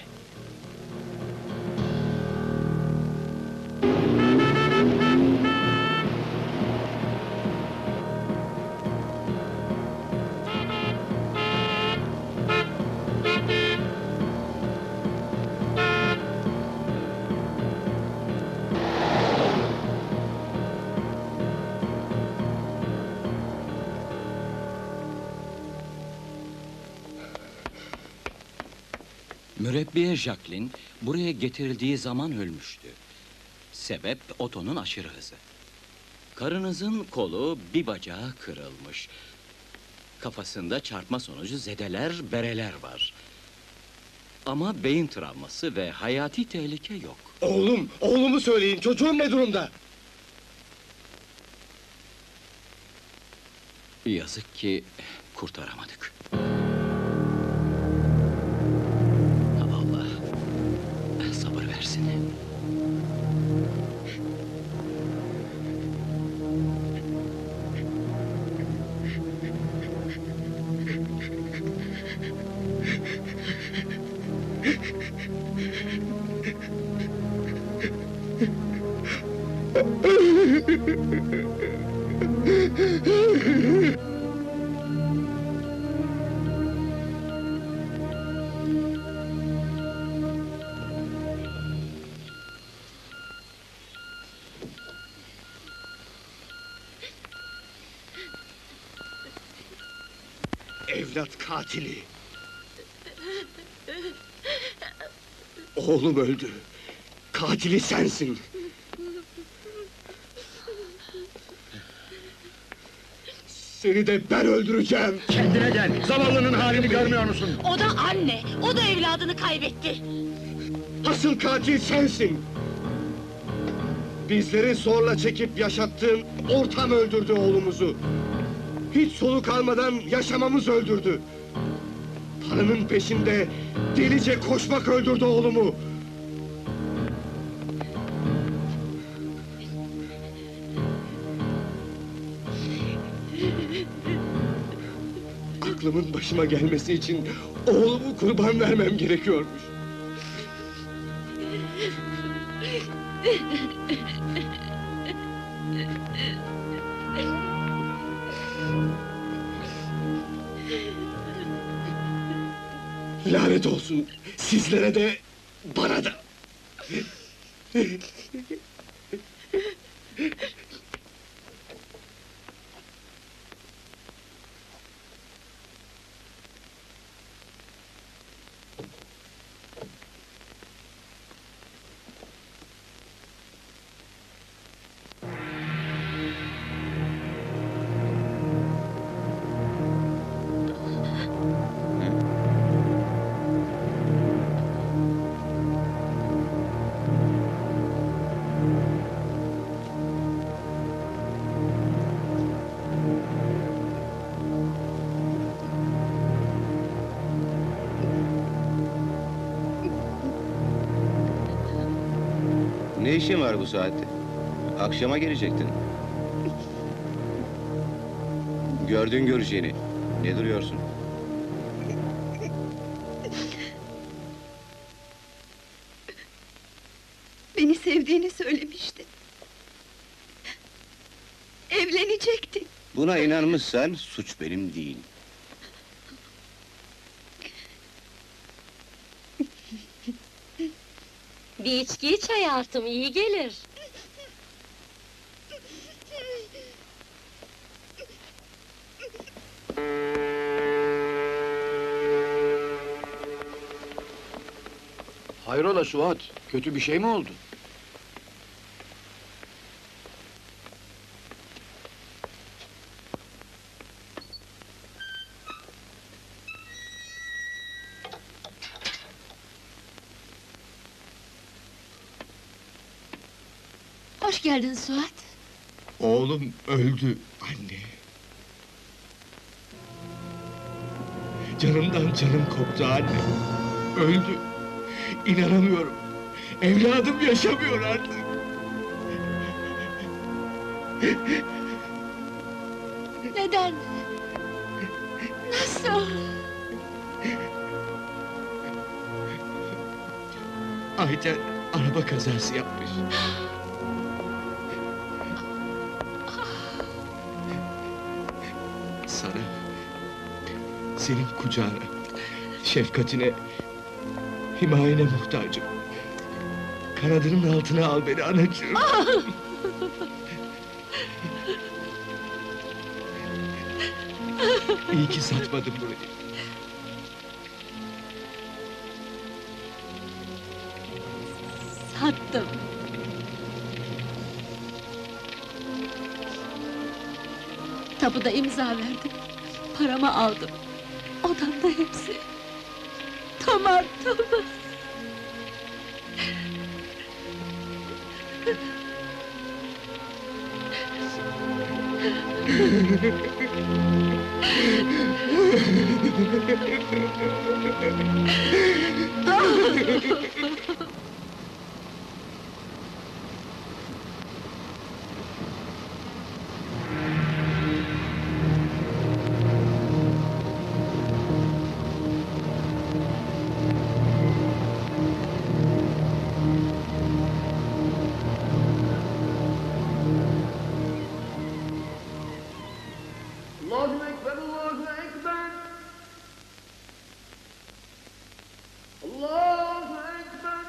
Mürebbiye Jacqueline buraya getirildiği zaman ölmüştü. Sebep otonun aşırı hızı. Karınızın kolu, bir bacağı kırılmış. Kafasında çarpma sonucu zedeler, bereler var. Ama beyin travması ve hayati tehlike yok. Oğlum, oğlumu söyleyin, çocuğum ne durumda? Yazık ki kurtaramadık. Allah sabır versin. Evlat katili! Oğlum öldü. Katili sensin. Seni de ben öldüreceğim. Kendine gel, zavallının halini görmüyor musun? O da anne, o da evladını kaybetti. Asıl katil sensin. Bizleri zorla çekip yaşattığın ortam öldürdü oğlumuzu. Hiç soluk almadan yaşamamız öldürdü. Paranın peşinde delice koşmak öldürdü oğlumu. Aklımın başıma gelmesi için oğlumu kurban vermem gerekiyormuş. Lanet olsun sizlere de bana da. Ne işin var bu saatte? Akşama gelecektin. Gördün göreceğini. Ne duruyorsun? Beni sevdiğini söylemişti. Evlenecekti. Buna inanmışsan suç benim değil. Bir içki iç hayatım, iyi gelir. Hayrola Suat, kötü bir şey mi oldu? Hoş geldin Suat. Oğlum öldü anne. Canımdan canım koptu anne. Öldü. İnanamıyorum. Evladım yaşamıyor artık. Neden? Nasıl? Ayten araba kazası yapmış. Sana, senin kucağına, şefkatine, himayene muhtacım. Kanadının altına al beni anacığım. İyi ki satmadım burayı. Sattım. Tapuda imza verdim. Paramı aldım. Odamda hepsi. Tamam, tamam. Allahu Ekber, Allahu Ekber. Allahu Ekber.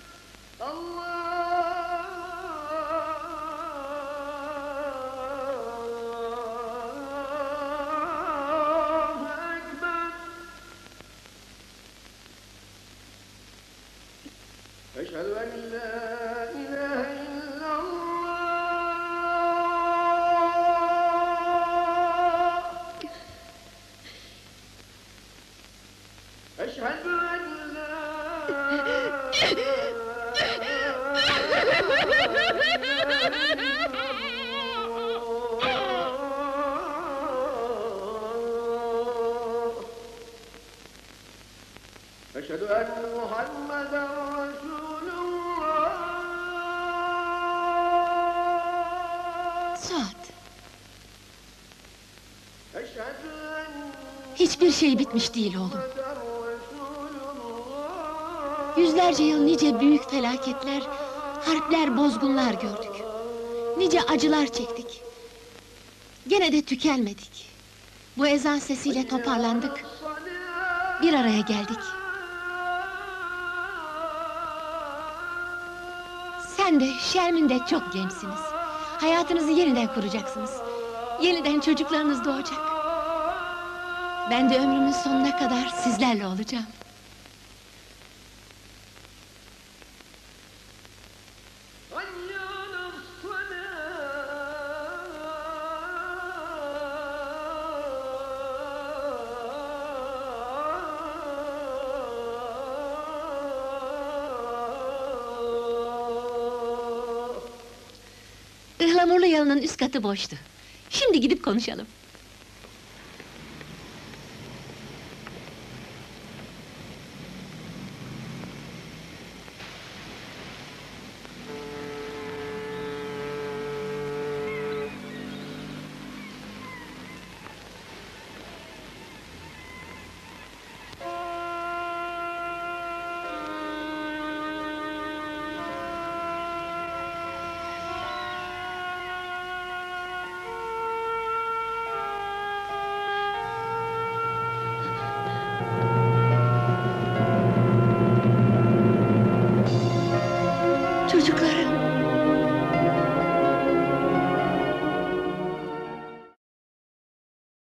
Allahu Ekber. Eşhedü en la ilahe illallah. Eşhedü en la Eşhedü en Muhammeden Resulullah. Suat, Eşhedü en hiçbir şey bitmiş değil oğlum. Yüzlerce yıl nice büyük felaketler, harpler, bozgunlar gördük. Nice acılar çektik. Gene de tükenmedik. Bu ezan sesiyle toparlandık. Bir araya geldik. Sen de, Şermin de çok gençsiniz. Hayatınızı yeniden kuracaksınız. Yeniden çocuklarınız doğacak. Ben de ömrümün sonuna kadar sizlerle olacağım. Ihlamurlu yalının üst katı boştu. Şimdi gidip konuşalım. Çocuklarım.